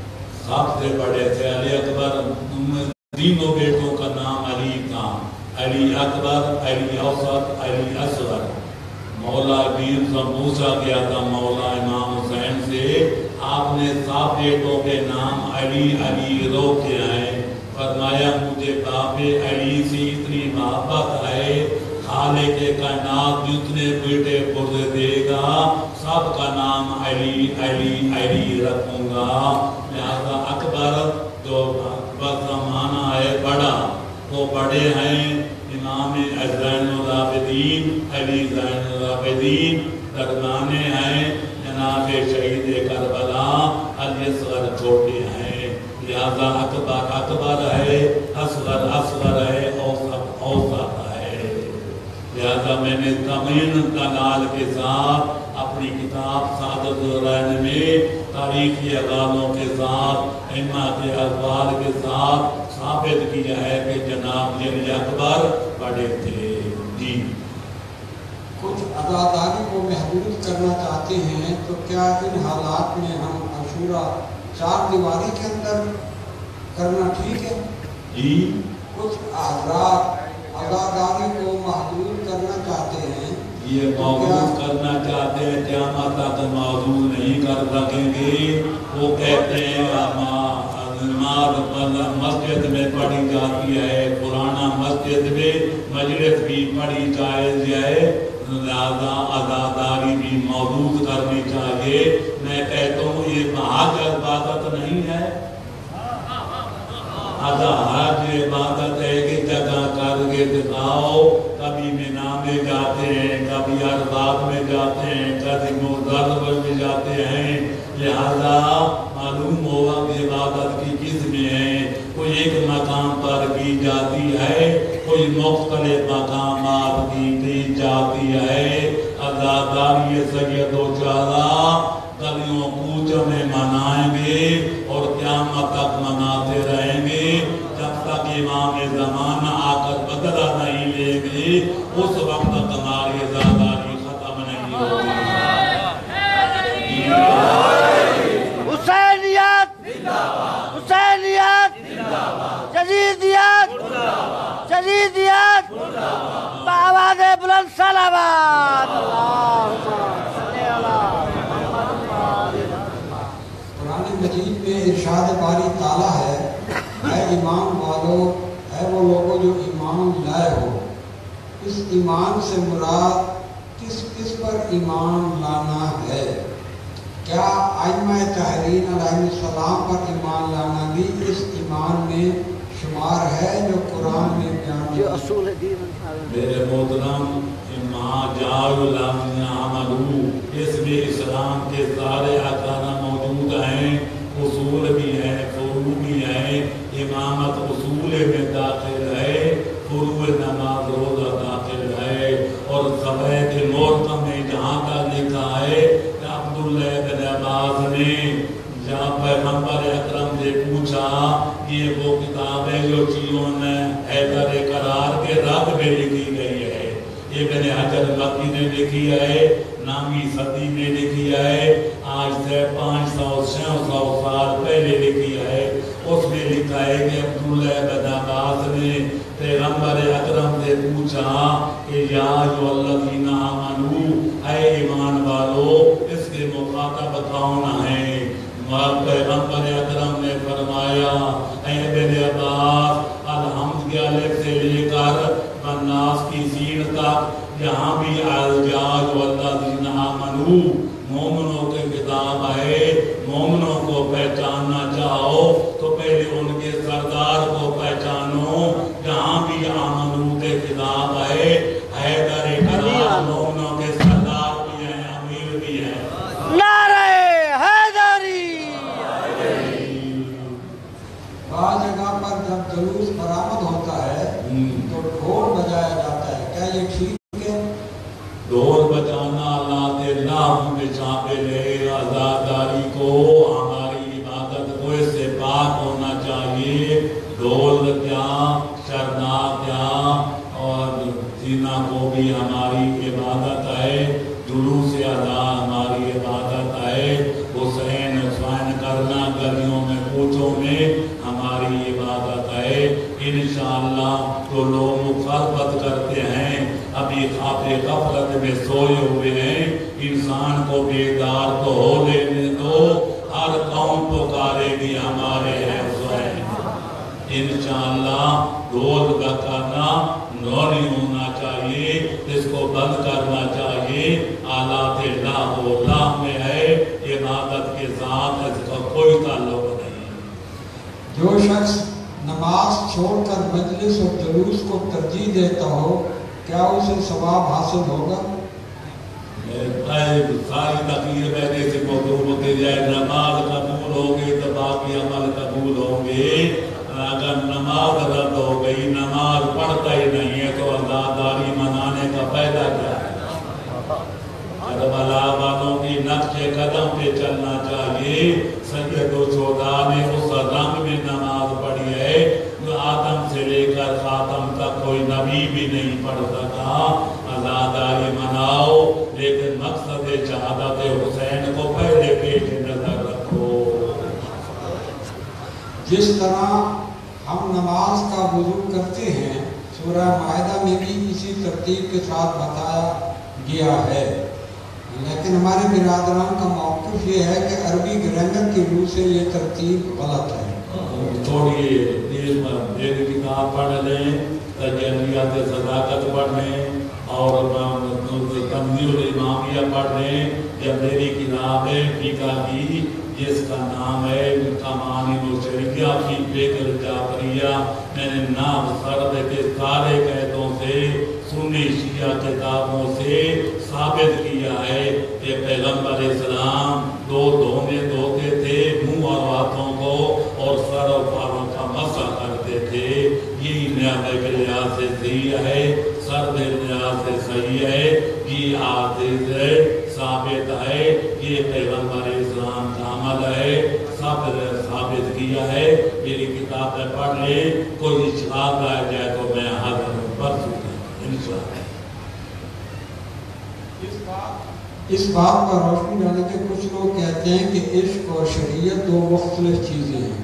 Speaker 3: سب سے بڑے تھے علی اکبر، تینوں بیٹوں کا نام علی تھا، علی اکبر، علی اوسط، علی اصغر۔ مولا امیر سے پوچھا گیا تھا مولا امام حسین سے، آپ نے سب بیٹوں کے نام علی علی روکے ہیں؟ فرمایا مجھے باپ علی سے اتنی محبت ہے، خالق کائنات جتنے بیٹے پردے دے گا سب کا نام علی علی علی رکھوں گا۔ لہذا اکبر جو اکبر کا معنی ہے بڑا، وہ بڑے ہیں امام زین العابدین علی زین العابدین، درمیانے ہیں جناب شہید کربلا علی اصغر چھوٹے ہیں۔ لہذا اکبر اکبر ہے، اصغر اصغر ہے، اوسط اوسط ہے۔ لہذا میں نے تمام دلال کے ساتھ اپنی کتاب سعادت الرین میں تاریخی حوالوں کے ساتھ ائمہ کے اقوال کے ساتھ ثابت کیا ہے کہ جناب علی اکبر بڑے تھے۔ جی
Speaker 1: کچھ عزاداری کو محدود کرنا چاہتے ہیں تو کیا ان حالات میں ہم عاشورہ چار دیواری کے اندر کرنا ٹھیک ہے؟
Speaker 3: جی
Speaker 1: کچھ حضرات عزاداری کو محدود کرنا چاہتے ہیں،
Speaker 3: یہ موجود کرنا چاہتے ہیں، قیامت تک موجود نہیں کر سکیں گے۔ وہ کہتے ہیں نماز مسجد میں پڑھی جاتی ہے، پرانا مسجد میں مجلس بھی پڑھی جائز ہے، لہذا عزاداری بھی موجود کرنی چاہیے۔ میں کہتا ہوں یہ محض عبادت نہیں ہے، حج عبادت ہے کہ جگہ کر کے دکھاؤ، کبھی مینا میں جاتے ہیں، کبھی عرفات میں جاتے ہیں، کبھی مزدلفہ میں جاتے ہیں، لہذا معلوم ہوگا کہ عبادت کی قسمیں ہیں، کوئی ایک مقام پر کی جاتی ہے، کوئی مختلف مقامات کی جاتی ہے۔ عزاداری سید و شہداء گلیوں کوچوں میں منائیں گے اور قیامت تک مناتے رہیں گے، جب تک امام زمانہ آ کر بدلہ نہیں لیں گے اس وقت تک ہماری عزاداری ختم نہیں ہوگی۔
Speaker 2: حسینیت حسینیت جدیدیت جدیدیت بآواز بلند صلوات۔
Speaker 1: قرآن مجید میں ارشاد باری تعالیٰ ہے، اے ایمان والو، اے وہ لوگوں جو ایمان لائے ہو۔ اس ایمان سے مراد کس پر ایمان لانا ہے؟ کیا ائمہ طاہرین علیہ السلام پر ایمان لانا بھی اس ایمان میں شمار ہے جو قرآن میں بیان
Speaker 2: جو اصول دین
Speaker 3: میرے محترم ماں جاؤ لم عملو، اس میں اسلام کے سارے احکام موجود ہیں، اصول بھی ہیں، فروع بھی ہیں۔ امامت اصول میں داخل ہے، فروع نماز روزہ داخل ہے، اور صبح کے محکم میں جہاں کا لکھا ہے کہ عبداللہ بن عباس نے جہاں پیغمبر اکرم سے پوچھا یہ وہ کتاب ہے جو چیزوں نے حیدر قرار کے رب میں لکھی گئی ہے، ابن حجر مکی نے لکھی ہے، نامی صدی میں لکھی ہے، آج سے 500-600 سال پہلے لکھی ہے۔ اس میں لکھا ہے کہ عبداللہ بن عباس نے پیغمبر اکرم سے پوچھا کہ یا ایھا الذین آمنوا، اے ایمان والو، اس کے مخاطب کون ہیں؟ پیغمبر اکرم نے فرمایا اے ابن عباس، الحمد کے الف سے لے کر والناس کی سین تک جہاں بھی الجاج والذین آمنوا مومنوں کے کتاب ہے، مومنوں کو پہچاننا چاہو تو پہلے ان کے سردار کو پہچانو۔ جہاں بھی آمنو کے کتاب ہے، حیدر قرار مومنوں کے سردار بھی ہیں، امیر بھی ہیں۔
Speaker 2: نعرہ حیدری۔
Speaker 1: بعض جگہ پر جب جلوس برآمد ہوتا ہے تو ڈھول بجایا جاتا ہے، کیا یہ ٹھیک ہے؟
Speaker 3: ڈھول بجانا لاتے لام میں شامل ہے، عزاداری کو، ہماری عبادت کو اس سے پاک ہونا چاہیے۔ ڈھول کیا، شرناک کیا، اور زینا کو بھی ہماری عبادت ہے، جلوس ادا ہماری عبادت ہے۔ حسین حسین کرنا گلیوں میں پوچھو इंशाअल्लाह जो लोग मुखालफत करते हैं अभी खाते गफलत में सोए हुए हैं, इंसान को बेदार तो हो लेने दो, हर कौम पुकारेगी हमारे हैं हुसैन। इंशाअल्लाह रोज बकाना नहीं होना चाहिए, इसको बंद करना चाहिए। आलात लाह में है, इबादत के साथ इसका कोई ताल्लुक नहीं।
Speaker 1: जो शख्स नमाज छोड़कर मजलिस और जुलूस को तरजीह देता हो, क्या उसे सवाब हासिल होगा?
Speaker 3: सारी तकरीर मैंने से मौजूद होते जाए, नमाज कबूल होगी तो बाकी अमल कबूल होंगे। अगर नमाज रद्द हो गई, नमाज पढ़ता ही नहीं है, तो अज़ादारी मनाने का फायदा क्या है? करबला वालों की नक्शे कदम पे चलना चाहिए। सैयदो चौधा ने उस रंग में नमाज पढ़ी है जो आदम से लेकर खातम तक कोई नबी भी नहीं पढ़ सका। अज़ादारी मनाओ, लेकिन मकसद शहादत हुसैन को पहले पेश नजर रखो।
Speaker 1: जिस तरह हम नमाज का वुज़ू करते हैं, सूरह माइदा में भी इसी तरतीब के साथ बताया गया है, लेकिन हमारे बिरादरान का मौक़िफ़ ये है कि अरबी ग्रामर की रूह से ये तरतीब गलत है।
Speaker 3: छोड़िए, मेरी किताब पढ़ लें, तजलियात सदाकत पढ़ लें और तंज़ील इमामिया पढ़ लें, या मेरी किताब है फीका की जिसका नाम है कमानी मुशरिया की बेकर जाफरिया। मैंने नाम सर्द के सारे कैदों से सुन्नी शिया किताबों से साबित किया है कि पैगम्बर इस्लाम दो धोने धोते थे, मुंह और हाथों को, और सर और बालों का मसा करते थे। यही न्याय के लिहाज से सही है, सर के लिहाज से सही है, ये आदेश है, साबित है, ये पैगम्बर इस्लाम का अमल है, सब साबित किया है। मेरी किताब में पढ़ ले, कोई इश्काल आ जाए तो मैं हाजिर हूँ परसों इंशाअल्लाह।
Speaker 1: इस बात पर रोशनी डालने के कुछ लोग कहते हैं कि इश्क और शरीयत दो मुख्तलिफ चीज़ें हैं।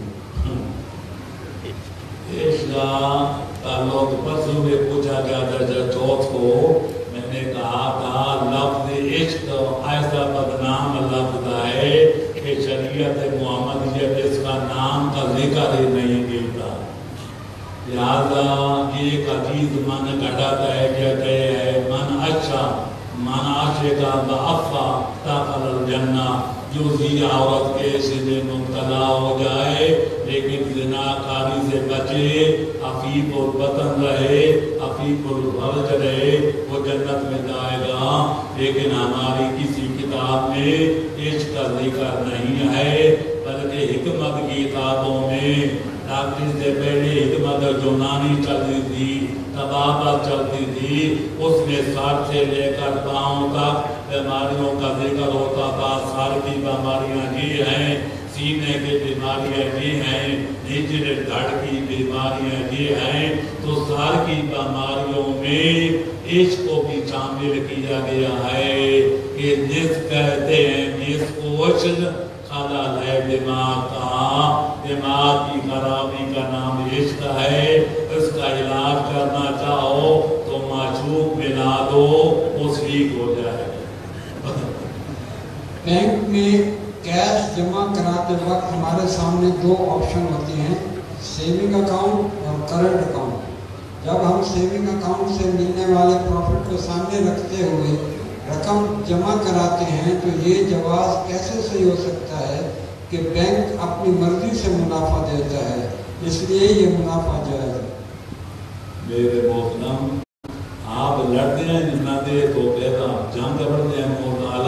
Speaker 3: लोग परसों में पूछा गया दर्जा चौथ को, मैंने कहा था लफ्ज़ इश्क ऐसा बदनाम लफ्ज़ है कि शरीयत मुहम्मदियत इसका नाम का जिक्र ही नहीं मिलता। लिहाजा एक अजीज मन घटत है, कहते हैं मन अच्छा मन आशिका बअफ़ा दाखिल जन्ना। जो जी औरत के सिले मुब्तला हो जाए लेकिन ज़िनाकारी से बचे, अफीफ और वतन रहे, अफीफ और फर्ज रहे, वो जन्नत में जाएगा। लेकिन हमारी किसी किताब में इश्क का जिक्र नहीं है, बल्कि हिकमत की किताबों में डॉक्टरी से पहले हिकमत यूनानी चलती थी, तबादत चलती थी, उसमें सर से लेकर पाँव तक बीमारियों का जिक्र होता था। सर की बीमारियाँ ये हैं, सीने की बीमारियाँ ये हैं, निचले धड़ की बीमारियाँ ये हैं। तो सर की बीमारियों में इश्क को भी शामिल किया गया है कि जिस कहते हैं जिसको खलल है दिमाग का, दिमाग की खराबी का नाम इश्क है। इसका इलाज करना चाहो तो माशूक मिला दो, वो ठीक हो जाएगा।
Speaker 1: बैंक में कैश जमा कराते वक्त हमारे सामने दो ऑप्शन होते हैं, सेविंग अकाउंट और करंट अकाउंट। जब हम सेविंग अकाउंट से मिलने वाले प्रॉफिट को सामने रखते हुए रकम जमा कराते हैं, तो ये जवाब कैसे सही हो सकता है कि बैंक अपनी मर्जी से मुनाफा देता है, इसलिए ये मुनाफा जायज़ है।
Speaker 3: मेरे मोहतरम, आप लड़ते हैं न दे तो कहता जंग बढ़ते हैं,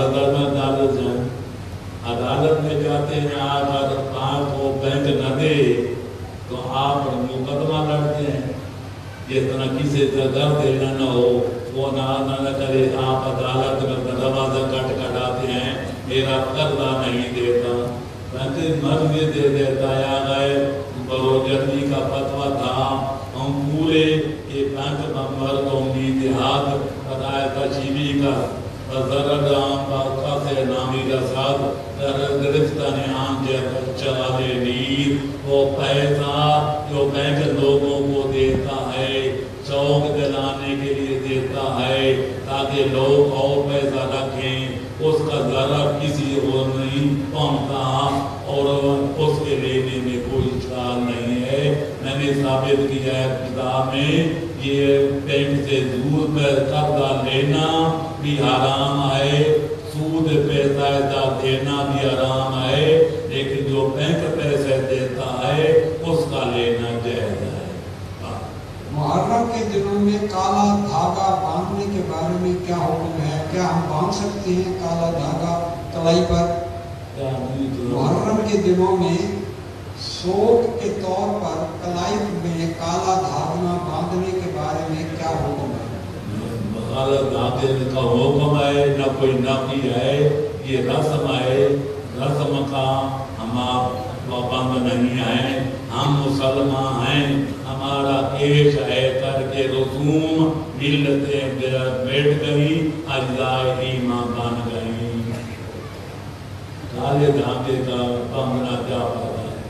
Speaker 3: अदालत में जाते हैं, अगर आपको बैंक न दे तो आप मुकदमा लड़ते हैं। जिस तरह किसी दर्द देना न हो, वो ना करे, आप अदालत में दरवाजा खटखटाते हैं, मेरा कर्जा नहीं देता, बैंक मर्जी दे देता है। आ गए बरोजर्दी का फतवा था, हम पूरे ये बैंक नंबर को उम्मीद हाथ बताया तशीबी का Zaragam Kase Nami Rasad Gristan Anje Chalale Neer وہ پیسہ جو بینک لوگوں کو دیتا ہے چوک دلانے کے لیے دیتا ہے تاکہ لوگ اور پیسہ رکھیں اس کا ذرا کسی اور نہیں پہنچتا اور اس کے لینے میں کوئی اشکال نہیں ہے میں نے ثابت کیا ہے کتاب میں یہ بینک سے دور پر قرضہ لینا بھی حرام ہے سود پیسہ دینا بھی حرام ہے لیکن جو بینک پیسے دیتا ہے اس کا لینا جائز ہے
Speaker 1: محرم کے دنوں میں کالا دھاگا باندھنے کے بارے میں کیا حکم ہے کیا ہم باندھ سکتے ہیں کالا دھاگا کلائی پر محرم کے دنوں میں سوگ کے طور پر کلائی میں کالا دھاگا باندھنے کے بارے میں کیا حکم ہے
Speaker 3: کالا دھاگے کا حکم ہے نہ کوئی نفی ہے یہ رسم ہے رسم کا ہم پابند نہیں ہیں ہم مسلمان ہیں ہمارا پیش ہے کر کے رسوم ملتیں بیٹھ گئی اجزائے ایمان بن گئی کالے دھاگے کا بندنا کیا پتا ہے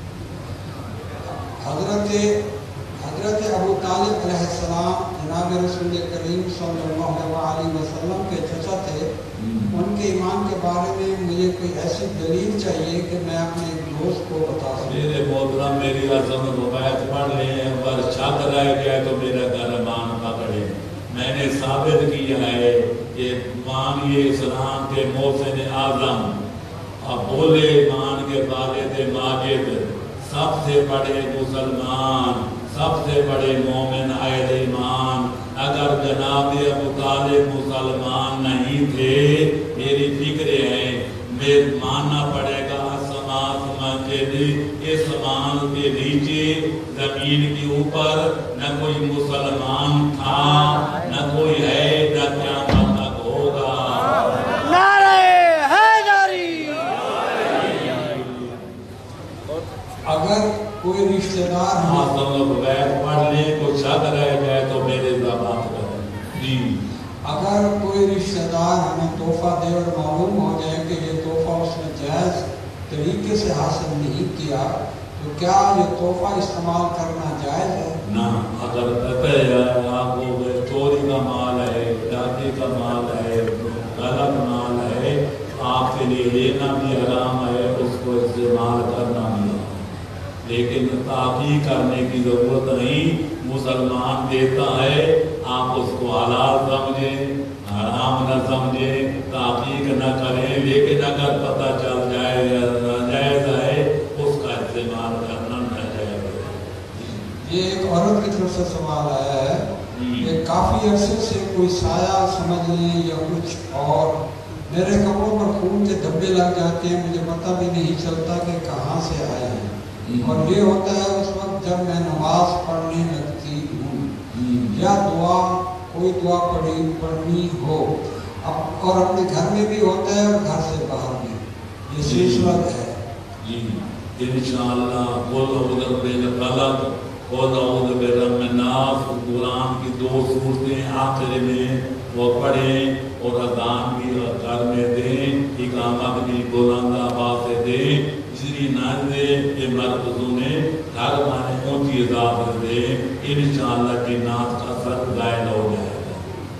Speaker 1: حضرت ابو طالب علیہ السلام جناب رسول کریم صلی اللہ علیہ وسلم کے چچا تھے ان کے ایمان کے بارے میں مجھے کوئی ایسی دلیل چاہیے کہ میں اپنے ایک دوست کو بتا سکوں
Speaker 3: میرے محترم میری عظم روایت پڑھ لیں اور شک رہ گیا تو میرا درمان پکڑے میں نے ثابت کیا ہے کہ مانیے اسلام کے محسن اعظم اب بولے ایمان کے والد ماجد سب سے بڑے مسلمان سب سے بڑے مومن اہل ایمان اگر جناب ابو طالب مسلمان نہیں تھے میری فکر ہے میں ماننا پڑے گا آسمان کے نیچے زمین کے اوپر نہ کوئی مسلمان تھا نہ کوئی ہے نہ قیامت تک ہوگا
Speaker 2: نعرہ حیدری
Speaker 1: اگر کوئی رشتہ دار
Speaker 3: آپ لوگ بیت پڑھ لیں کوئی شک رہ جائے تو میرے زبان کریں جی
Speaker 1: اگر کوئی رشتہ دار ہمیں تحفہ دے اور معلوم ہو جائے کہ یہ تحفہ اس نے جائز طریقے سے حاصل نہیں کیا تو کیا یہ تحفہ استعمال کرنا جائز ہے
Speaker 3: نہ اگر پتہ ہے آپ کو چوری کا مال ہے ڈاکے کا مال ہے غلط مال ہے آپ کے لیے لینا بھی حرام ہے اس کو استعمال کرنا بھی حرام لیکن تحقیق کرنے کی ضرورت نہیں مسلمان دیتا ہے آپ اس کو حلال سمجھیں حرام نہ سمجھیں تحقیق نہ کریں لیکن اگر پتہ چل جائے یا ناجائز ہے اس کا استعمال کرنا ناجائز ہے
Speaker 1: یہ ایک عورت کی طرف سے سوال آیا ہے کہ کافی عرصے سے کوئی سایہ سمجھ لیں یا کچھ اور میرے کپڑوں پر خون کے دھبے لگ جاتے ہیں مجھے پتہ بھی نہیں چلتا کہ کہاں سے آئے ہیں اور یہ ہوتا ہے اس وقت جب میں نماز پڑھنے لگتی ہوں یا کوئی دعا پڑھنی ہو اور اپنے گھر میں بھی ہوتا ہے اور گھر سے باہر بھی یہ سلسلہ ہے
Speaker 3: جی انشاءاللہ قل اعوذ بالفلق قل اعوذ برب الناس قرآن کی 2 سورتیں آخر میں وہ پڑھیں اور اذان بھی گھر میں دیں اقامت بھی بلند آواز سے دیں اسی نازے کے مرکزوں میں ہر مانے اونچی اضافت دیں انشاءاللہ کی ناز کا اثر ظاہر ہو جائے گا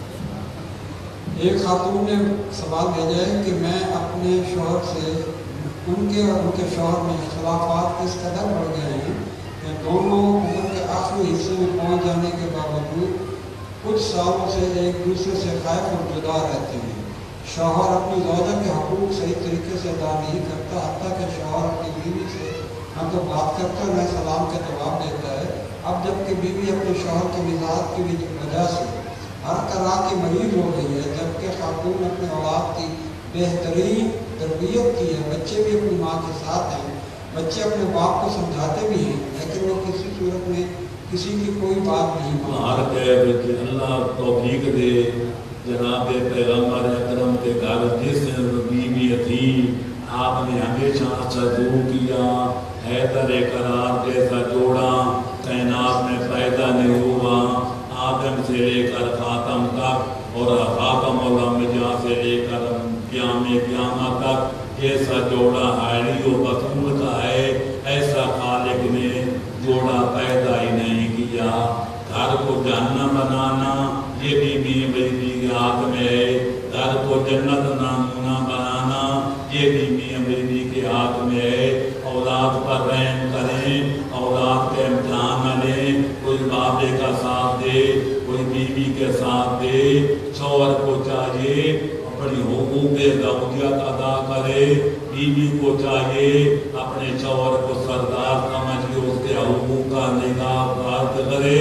Speaker 1: ایک خاتون نے سوال بھیجا ہے کہ میں اپنے شوہر سے ان کے اور ان کے شوہر میں اختلافات اس قدر بڑھ گئے ہیں کہ دونوں عمر کے آخری حصے میں پہنچ جانے کے باوجود کچھ سالوں سے ایک دوسرے سے خائف اور جدا رہتے ہیں شوہر اپنی زوجہ کے حقوق صحیح طریقے سے ادا نہیں کرتا حتیٰ کہ شوہر اپنی بیوی سے نہ تو بات کرتا ہے نہ سلام کا جواب دیتا ہے اب جب کہ بیوی اپنے شوہر کے مزاج کی وجہ سے ہر طرح کی مریض ہو گئی ہے جبکہ خاتون اپنے اولاد کی بہترین تربیت کی ہے بچے بھی اپنی ماں کے ساتھ ہیں بچے اپنے باپ کو سمجھاتے بھی ہیں لیکن وہ کسی صورت میں کسی کی کوئی بات نہیں مانتے
Speaker 3: اللہ توفیق دے جناب پیغمبر اکرم کے گھر جس بیوی تھی آپ نے ہمیشہ اچھا دعا کیا حیدر قرار جیسا جوڑا کائنات میں پیدا نہیں ہوا آدم سے لے کر خاتم تک اور خاتم الانبیاء سے جوڑا حیری و بطول کا ہے، ایسا خالق نے جوڑا پیدا ہی نہیں کیا۔ گھر کو جہنم بنانا یہ بھی بیوی کے ہاتھ میں ہے، گھر کو جنت نمونہ بنانا یہ بھی میاں بیوی کے ہاتھ میں ہے۔ اولاد پر رحم کریں، اولاد کے امتحان نہ لیں، کوئی بابے کا ساتھ دے، کوئی بیوی کے ساتھ دے۔ شوہر کو چاہیے اپنی حقوق زوجیت ادا کرے، بیوی کو چاہیے اپنے شوہر کو سردار سمجھ کے اس کے حقوق کا نگہداشت کرے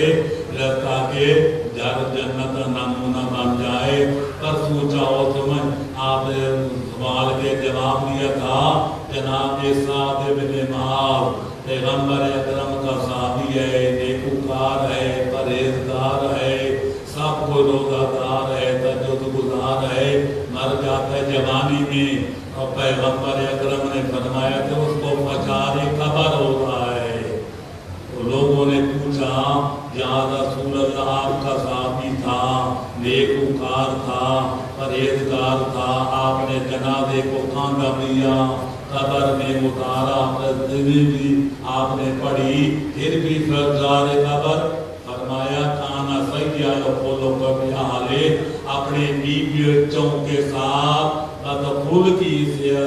Speaker 3: تاکہ جنت نمونہ بن جائے۔ پرسوں چاہو سمجھ آپ نے سوال کے جواب دیا تھا، جناب سعد بن معاذ پیغمبر اکرم کا صحابی ہے، نیکوکار ہے، پرہیزگار ہے، سب کو روزہ دار ہے، تہجد گزار ہے، مر جاتا ہے جوانی میں، اور پیغمبر اکرم نے فرمایا کہ اس کو فجار قبر ہو رہا ہے۔ تو لوگوں نے پوچھا یا رسول اللہ آپ کا صحابی تھا، نیکوکار تھا، پرہیزگار تھا، آپ نے جنازے کو کاندھا لیا، قبر میں اتارا، بھی آپ نے پڑھی، پھر بھی فجار قبر فرمایا کانا سیّا یقولک بِأَہْلِ، اپنے بیوی بچوں کے ساتھ بدخل کی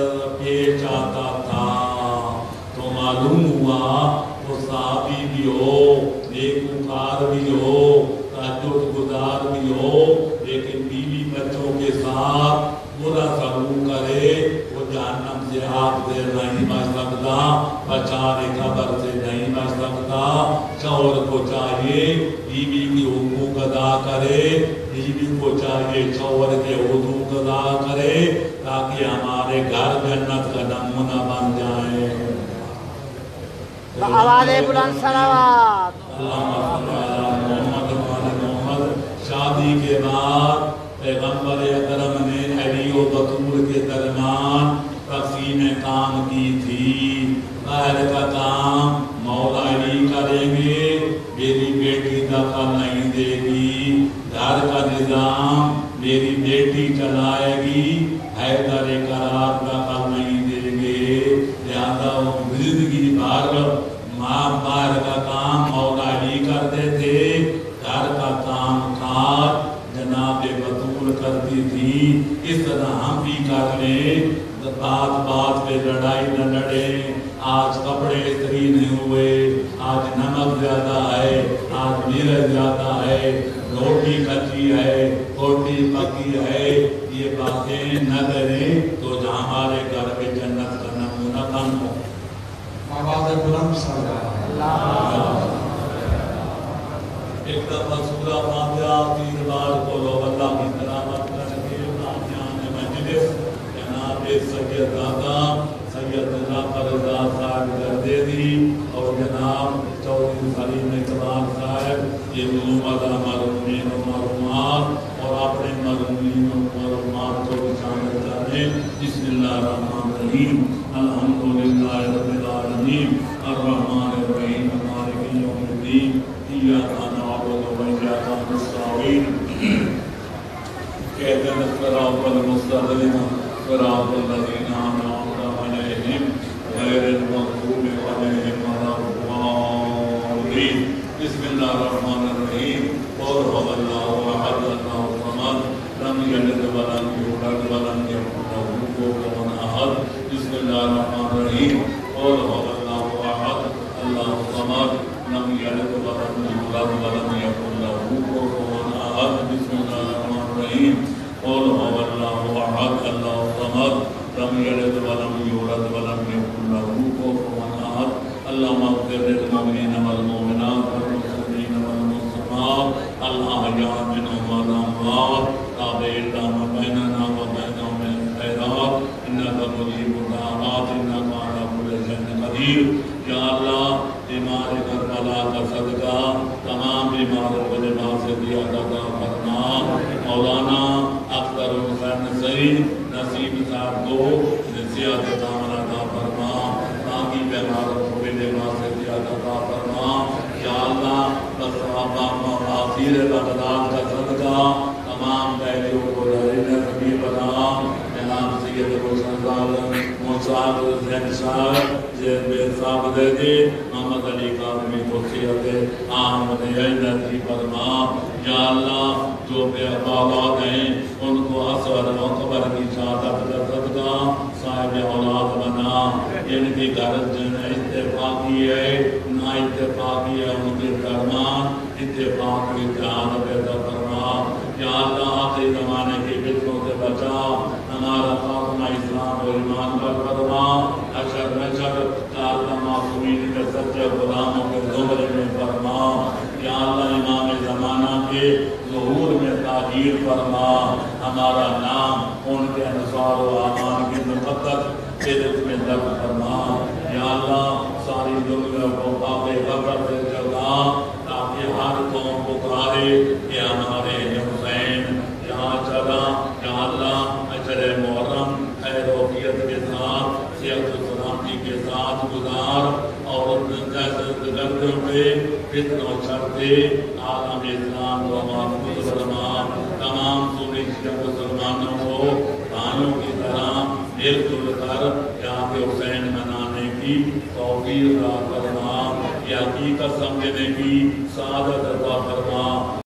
Speaker 3: پیش آتا تھا۔ تو معلوم ہوا وہ صحابی بھی ہو، نیکوکار بھی ہو، تہجد گزار بھی ہو، لیکن بیوی بچوں کے ساتھ برا سلوک کرے، وہ جہنم سے ہاتھ سے نہیں بچ سکتا، بچانے قبر سے نہیں بچ سکتا۔ شوہر کو چاہیے بیوی کی حقوق ادا کرے، بیوی کو چاہیے شوہر کے حقوق ادا کرے، تاکہ ہمارے گھر جنت کا نمونہ بن جائے۔
Speaker 2: آواز بلند صلوات۔
Speaker 3: شادی کے بعد پیغمبر اکرم نے علی و بطول کے درمیان تقسیم کام کی تھی۔ باہر کا کام مولا علی کریں گے، میری بیٹی دخل نہیں دے گی، گھر کا نظام میری بیٹی چلائے گی، حیدر قرار دخل نہیں دیں گے، لہذا زندگی بھر ماں باہر کا کام مولا علی کرتے تھے، گھر کا کام کاج جناب بطول کرتی تھی۔ اس طرح ہم بھی کر لیں، بات بات پہ لڑائی نہ لڑیں، آج کپڑے استری نہیں ہوئے، آج نمک زیادہ ہے، آج مرچ زیادہ ہے، روٹی کچی ہے، روٹی پکی ہے، یہ باتیں نہ کریں تو ہمارے گھر میں جنت کا نمونہ بن ہو۔
Speaker 1: آواز بلند صلوات۔
Speaker 3: ایک دفعہ سورہ فاتحہ 3 بار بولو، اللہ کی تلاوت کر کے نامیان مجلس جناب سید دادا سید جعفر رضا صاحب گردیدی اور جناب چودھری سلیم اقبال صاحب یہ ملومہ مرحومین و مرحومات اور اپنے مرحومین و مرحومات کو شامل کریں۔ بسم اللہ الرحمن الرحیم، الحمدللہ رب العالمین، الرحمن الرحیم، مالک یوم الدین، ایاک نعبد و ایاک نستعین، اهدنا الصراط المستقیم، صراط الذین انعمت علیہم غیر المغضوب علیہم ولا الضالین۔ بسم اللہ الرحمن الرحیم، قل هو اللہ احد اللہ الصمد لم یلد ولم یولد ولم یکن له کفوا احد۔ بسم اللہ الرحمن الرحیم، قل هو اللہ احد اللہ الصمد لم یلد ولم یولد ولم یکن له کفوا احد۔ بسم اللہ الرحمن الرحیم، قل هو اللہ احد اللہ الصمد لم یلد ولم یولد ولم یکن له کفوا احد۔ اللہم اغفر للمؤمنین والمؤمنات والمسلمین والمسلمات الاحیاء منهم والاموات، تابع اللہم بیننا وبینہم بالخیرات انک مجیب الدعوات انک علی کل شیء قدیر۔ یا اللہ بیمار کربلا کا صدقہ تمام بیماروں کو لباس زیادہ عطا فرما۔ مولانا اختر حسین سعید نصیب صاحب کو زیادہ دامن عطا فرما، باقی بیماروں کو بھی لباس زیادہ عطا فرما۔ یا اللہ آخر بغداد کا صدقہ تمام پہلوں کو لہر نبی بنا، جناب سید حسن عالم مصعب حسین صاحب بے صاحب دے دی محمد علی کاظمی توصیت احمد عینتی فرما یا اللہ جو بے اولاد ہیں ان کو اثر و قبر کی سعادت کا صدقہ صاحب اولاد بنا ان کی غرض نہ اتفاقی ہے نہ اتفاقی ہے ان کے درمیان اتفاق کی اتحاد پیدا فرما یا اللہ آخری زمانے کی فتنوں سے بچا ہمارا خاتمہ اسلام اور ایمان پر فرما اشر نشر یا اللہ معصومین کے سچے غلاموں کے زمرے میں فرما یا اللہ امام زمانہ کے ظہور میں تاخیر فرما ہمارا نام ان کے انصار و امان کی مقدس عزت میں درج فرما یا اللہ ساری دنیا کو باب قبر سے جگا تاکہ ہر قوم پکارے کہ ہمارے حسین یہاں چلا یا اللہ اشر محرم خیر وفیت کے ساتھ صحت و سلامتی کے ساتھ گزار اور گردوں پہ فتن و شرطے عالم اسلام و محفوظ فرما تمام سنی شیعہ مسلمانوں کو بھائیوں کی طرح مل جل کر یہاں کے حسین منانے کی توفیق عطا فرما یہ حقیقت سمجھنے کی سعادت عطا فرما